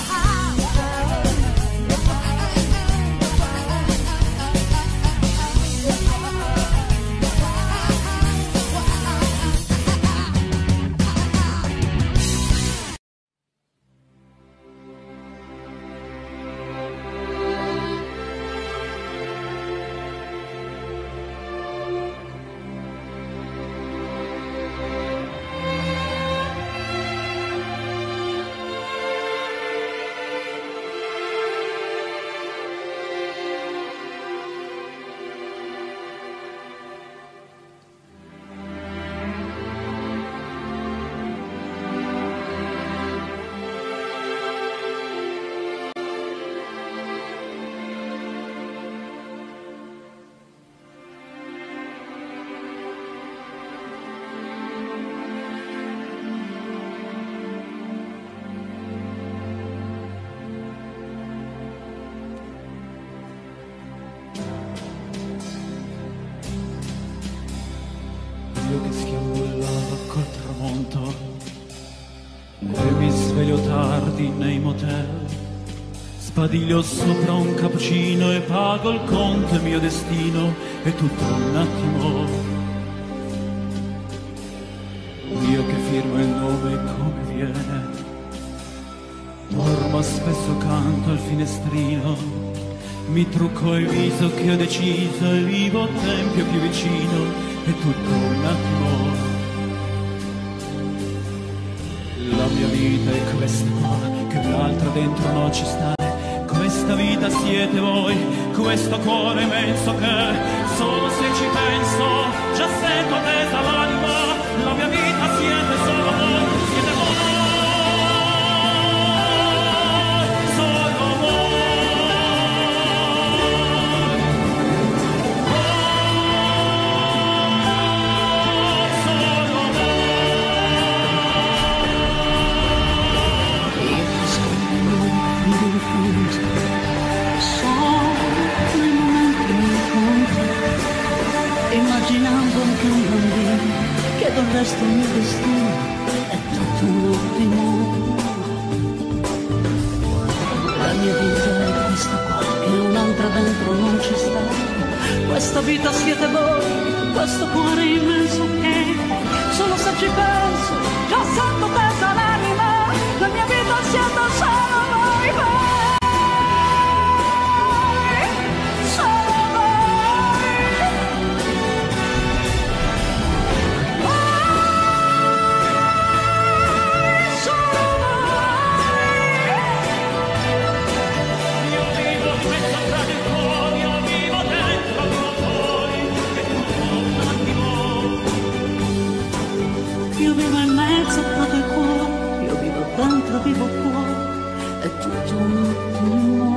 Io che schiambollavo col tramonto e mi sveglio tardi nei motel, spadiglio sopra un cappuccino e pago il conto, il mio destino è tutto un attimo. Io che firmo il nome come viene, dormo spesso accanto al finestrino, Mi trucco il viso che ho deciso e vivo al tempio più vicino, è tutto un attimo. La mia vita è questa qua, che l'altra dentro non ci sta. Questa vita siete voi, questo cuore immenso che solo se ci penso già sento tesa l'anima. La mia vita siete solo voi, siete voi, solo voi. Immaginando anche un bambino che del resto il mio destino è tutto un attimo. La mia vita è questa qua, che un'altra dentro non ci sta. Questa vita siete voi, questo cuore immenso che solo se ci penso già sento tesa l'anima. La mia vita siete solo voi, solo io vivo in mezzo proprio al cuore, io vivo dentro, vivo fuori, è tutto un attimo.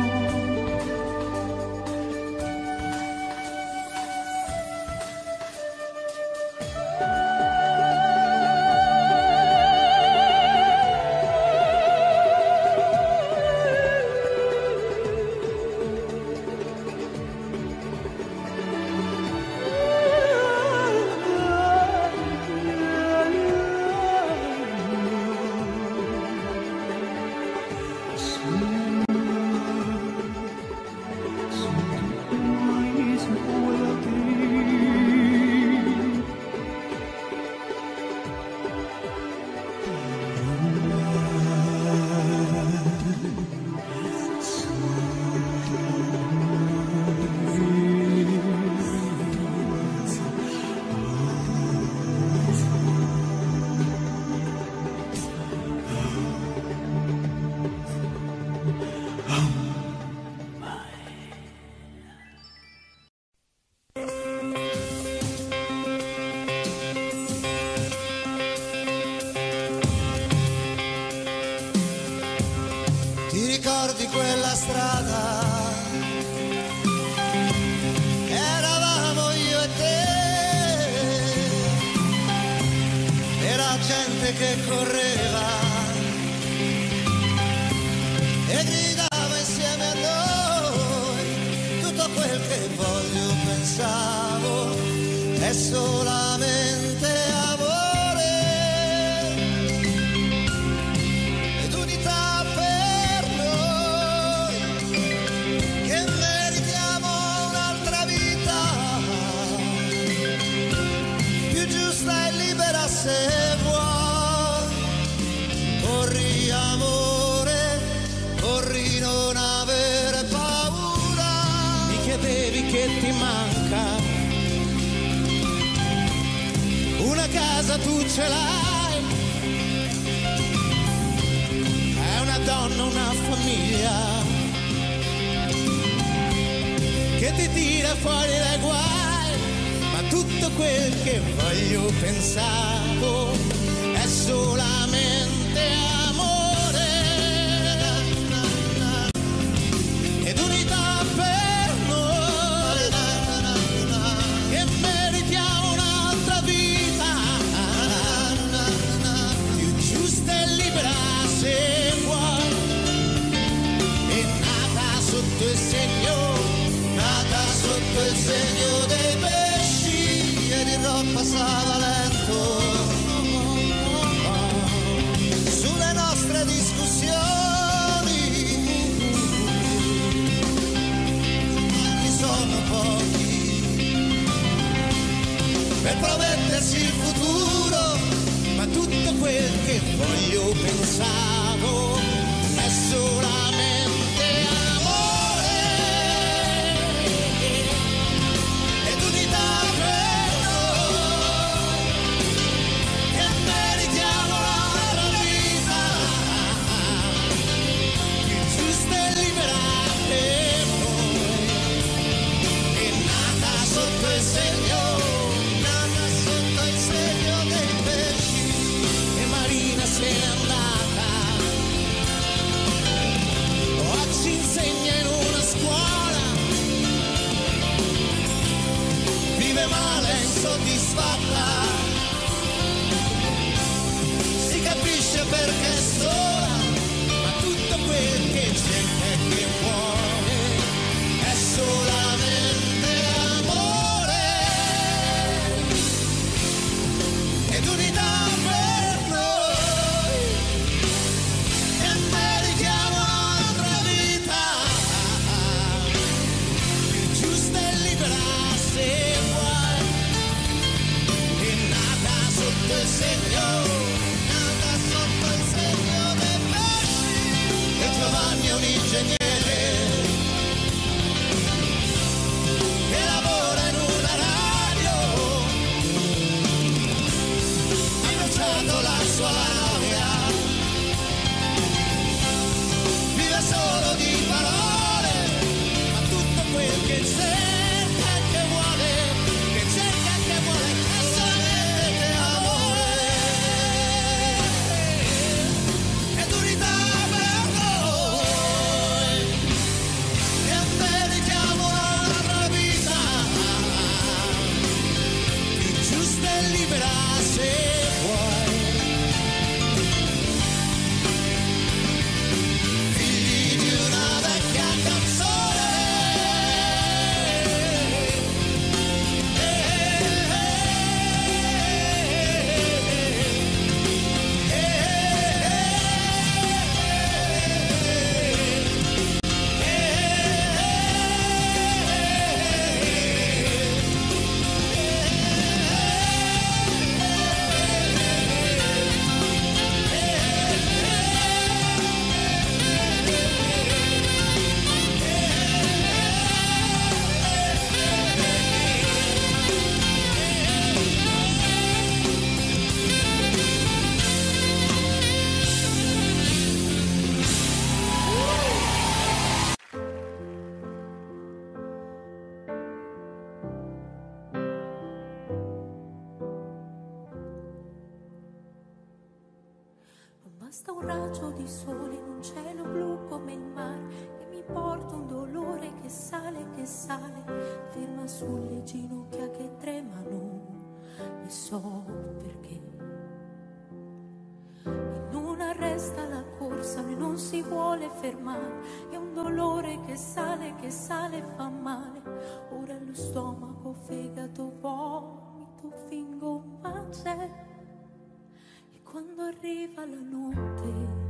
Ti ricordi quella strada? Eravamo io e te. Era gente che correva e gridava insieme a noi. Tutto quel che voglio, pensavo, è solamente amore ed unità per noi, che meritiamo un'altra vita più giusta e libera se vuoi. Corri amore, corri, non avere paura. Mi chiedevi che ti manca, una casa tu ce l'hai, è una donna, una famiglia che ti tira fuori dai guai. Ma tutto quel che voglio, pensavo, è solamente amore ed unità per noi, che meritiamo un'altra vita più giusta e libera se vuoi. È nata sotto il segno, nata sotto il segno dei pesci, ed il rock passava lento sulle nostre discussioni. Sono pochi per promettersi il futuro, ma tutto quel che voglio, pensavo, è solamente amore segno, nata sotto il segno dei pesci, e Marina se n'è andata. Oggi insegna in una scuola, vive male, insoddisfatta, si capisce perché è sola, ma tutto quel che cerca e che vuole è solamente amore ed unità per noi, e meritiamo un'altra vita più giusta e libera, se vuoi, è nata sotto il segno, nata sotto il segno dei pesci, e Giovanni è un ingegnere che lavora in una radio, ha bocciato la sua laurea, vive solo di parole, ma tutto quel che cerca e che vuole, che cerca e che vuole è solamente amore ed unità per noi, e meritiamo un'altra vita più giusta e libera, se vuoi, figli di una vecchia canzone. Basta un raggio di sole in un cielo blu come il mare che mi porta un dolore che sale, ferma sulle ginocchia che tremano e so perché. In una resta la corsa, lui non si vuole fermare, è un dolore che sale, fa male. Ora lo stomaco, fegato, vomito, fingo, ma c'è. Quando arriva la notte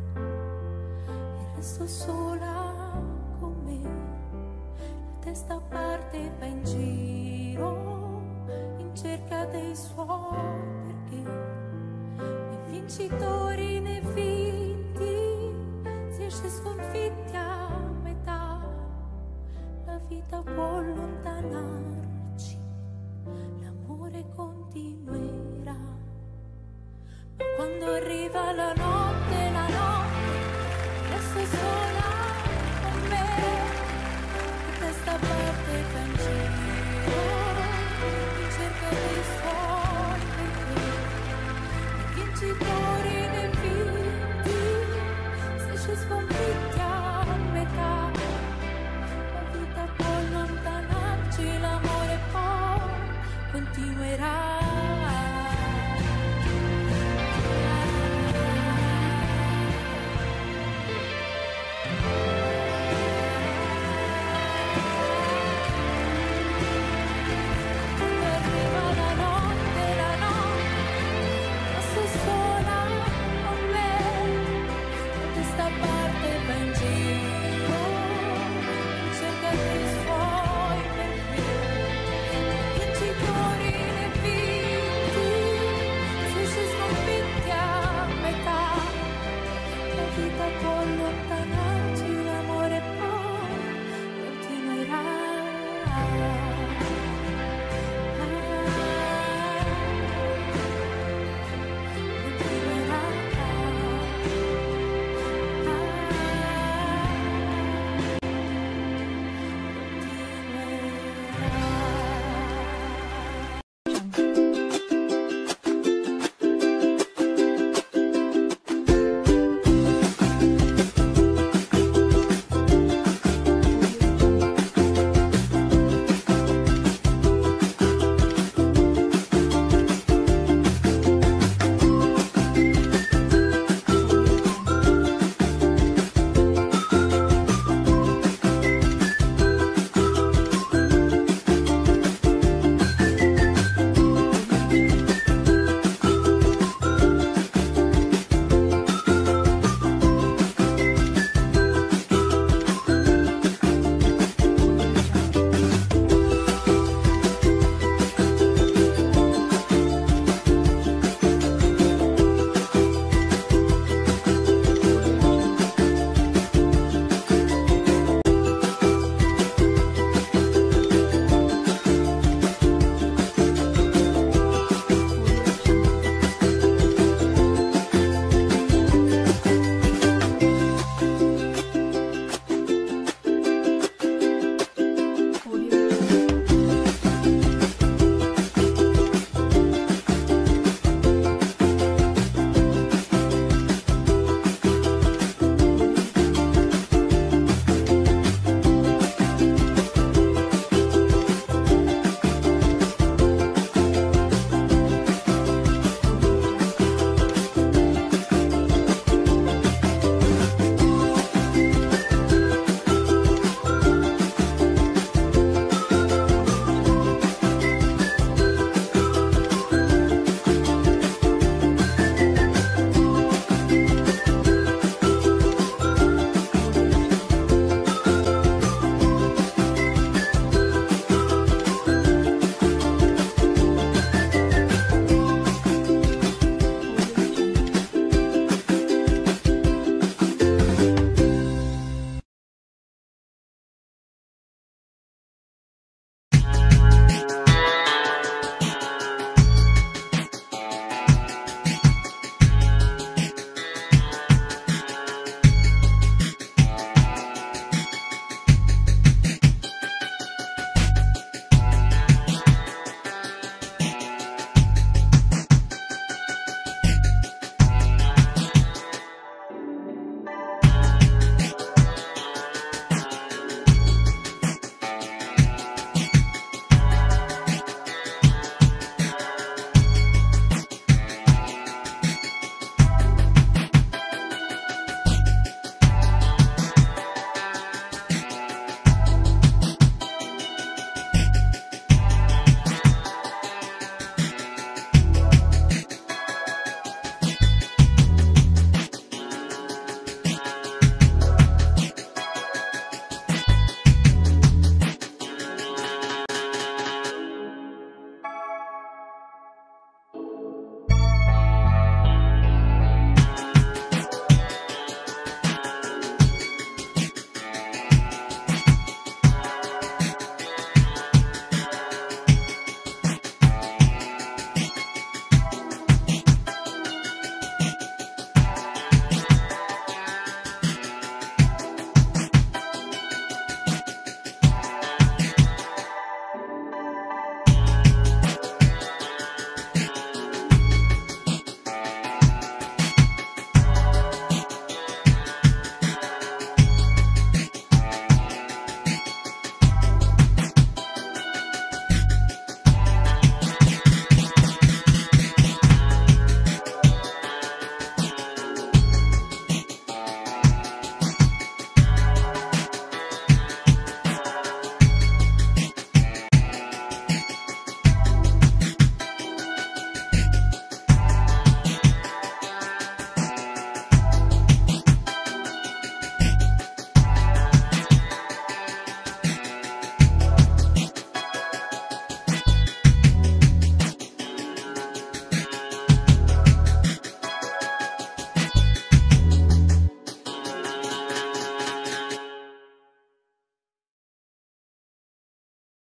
e resto sola con me, la testa parte e va in giro in cerca dei suoi perché, né vincitori né vinti, si esce sconfitti a metà, la vita può allontanarci, l'amore continuerà. Ma quando arriva la notte, resto sola con me, la testa parte e va in giro in cerca dei suoi perché, né vincitori né vinti, si esce sconfitti a metà, la vita può allontanarci, l'amore poi continuerà.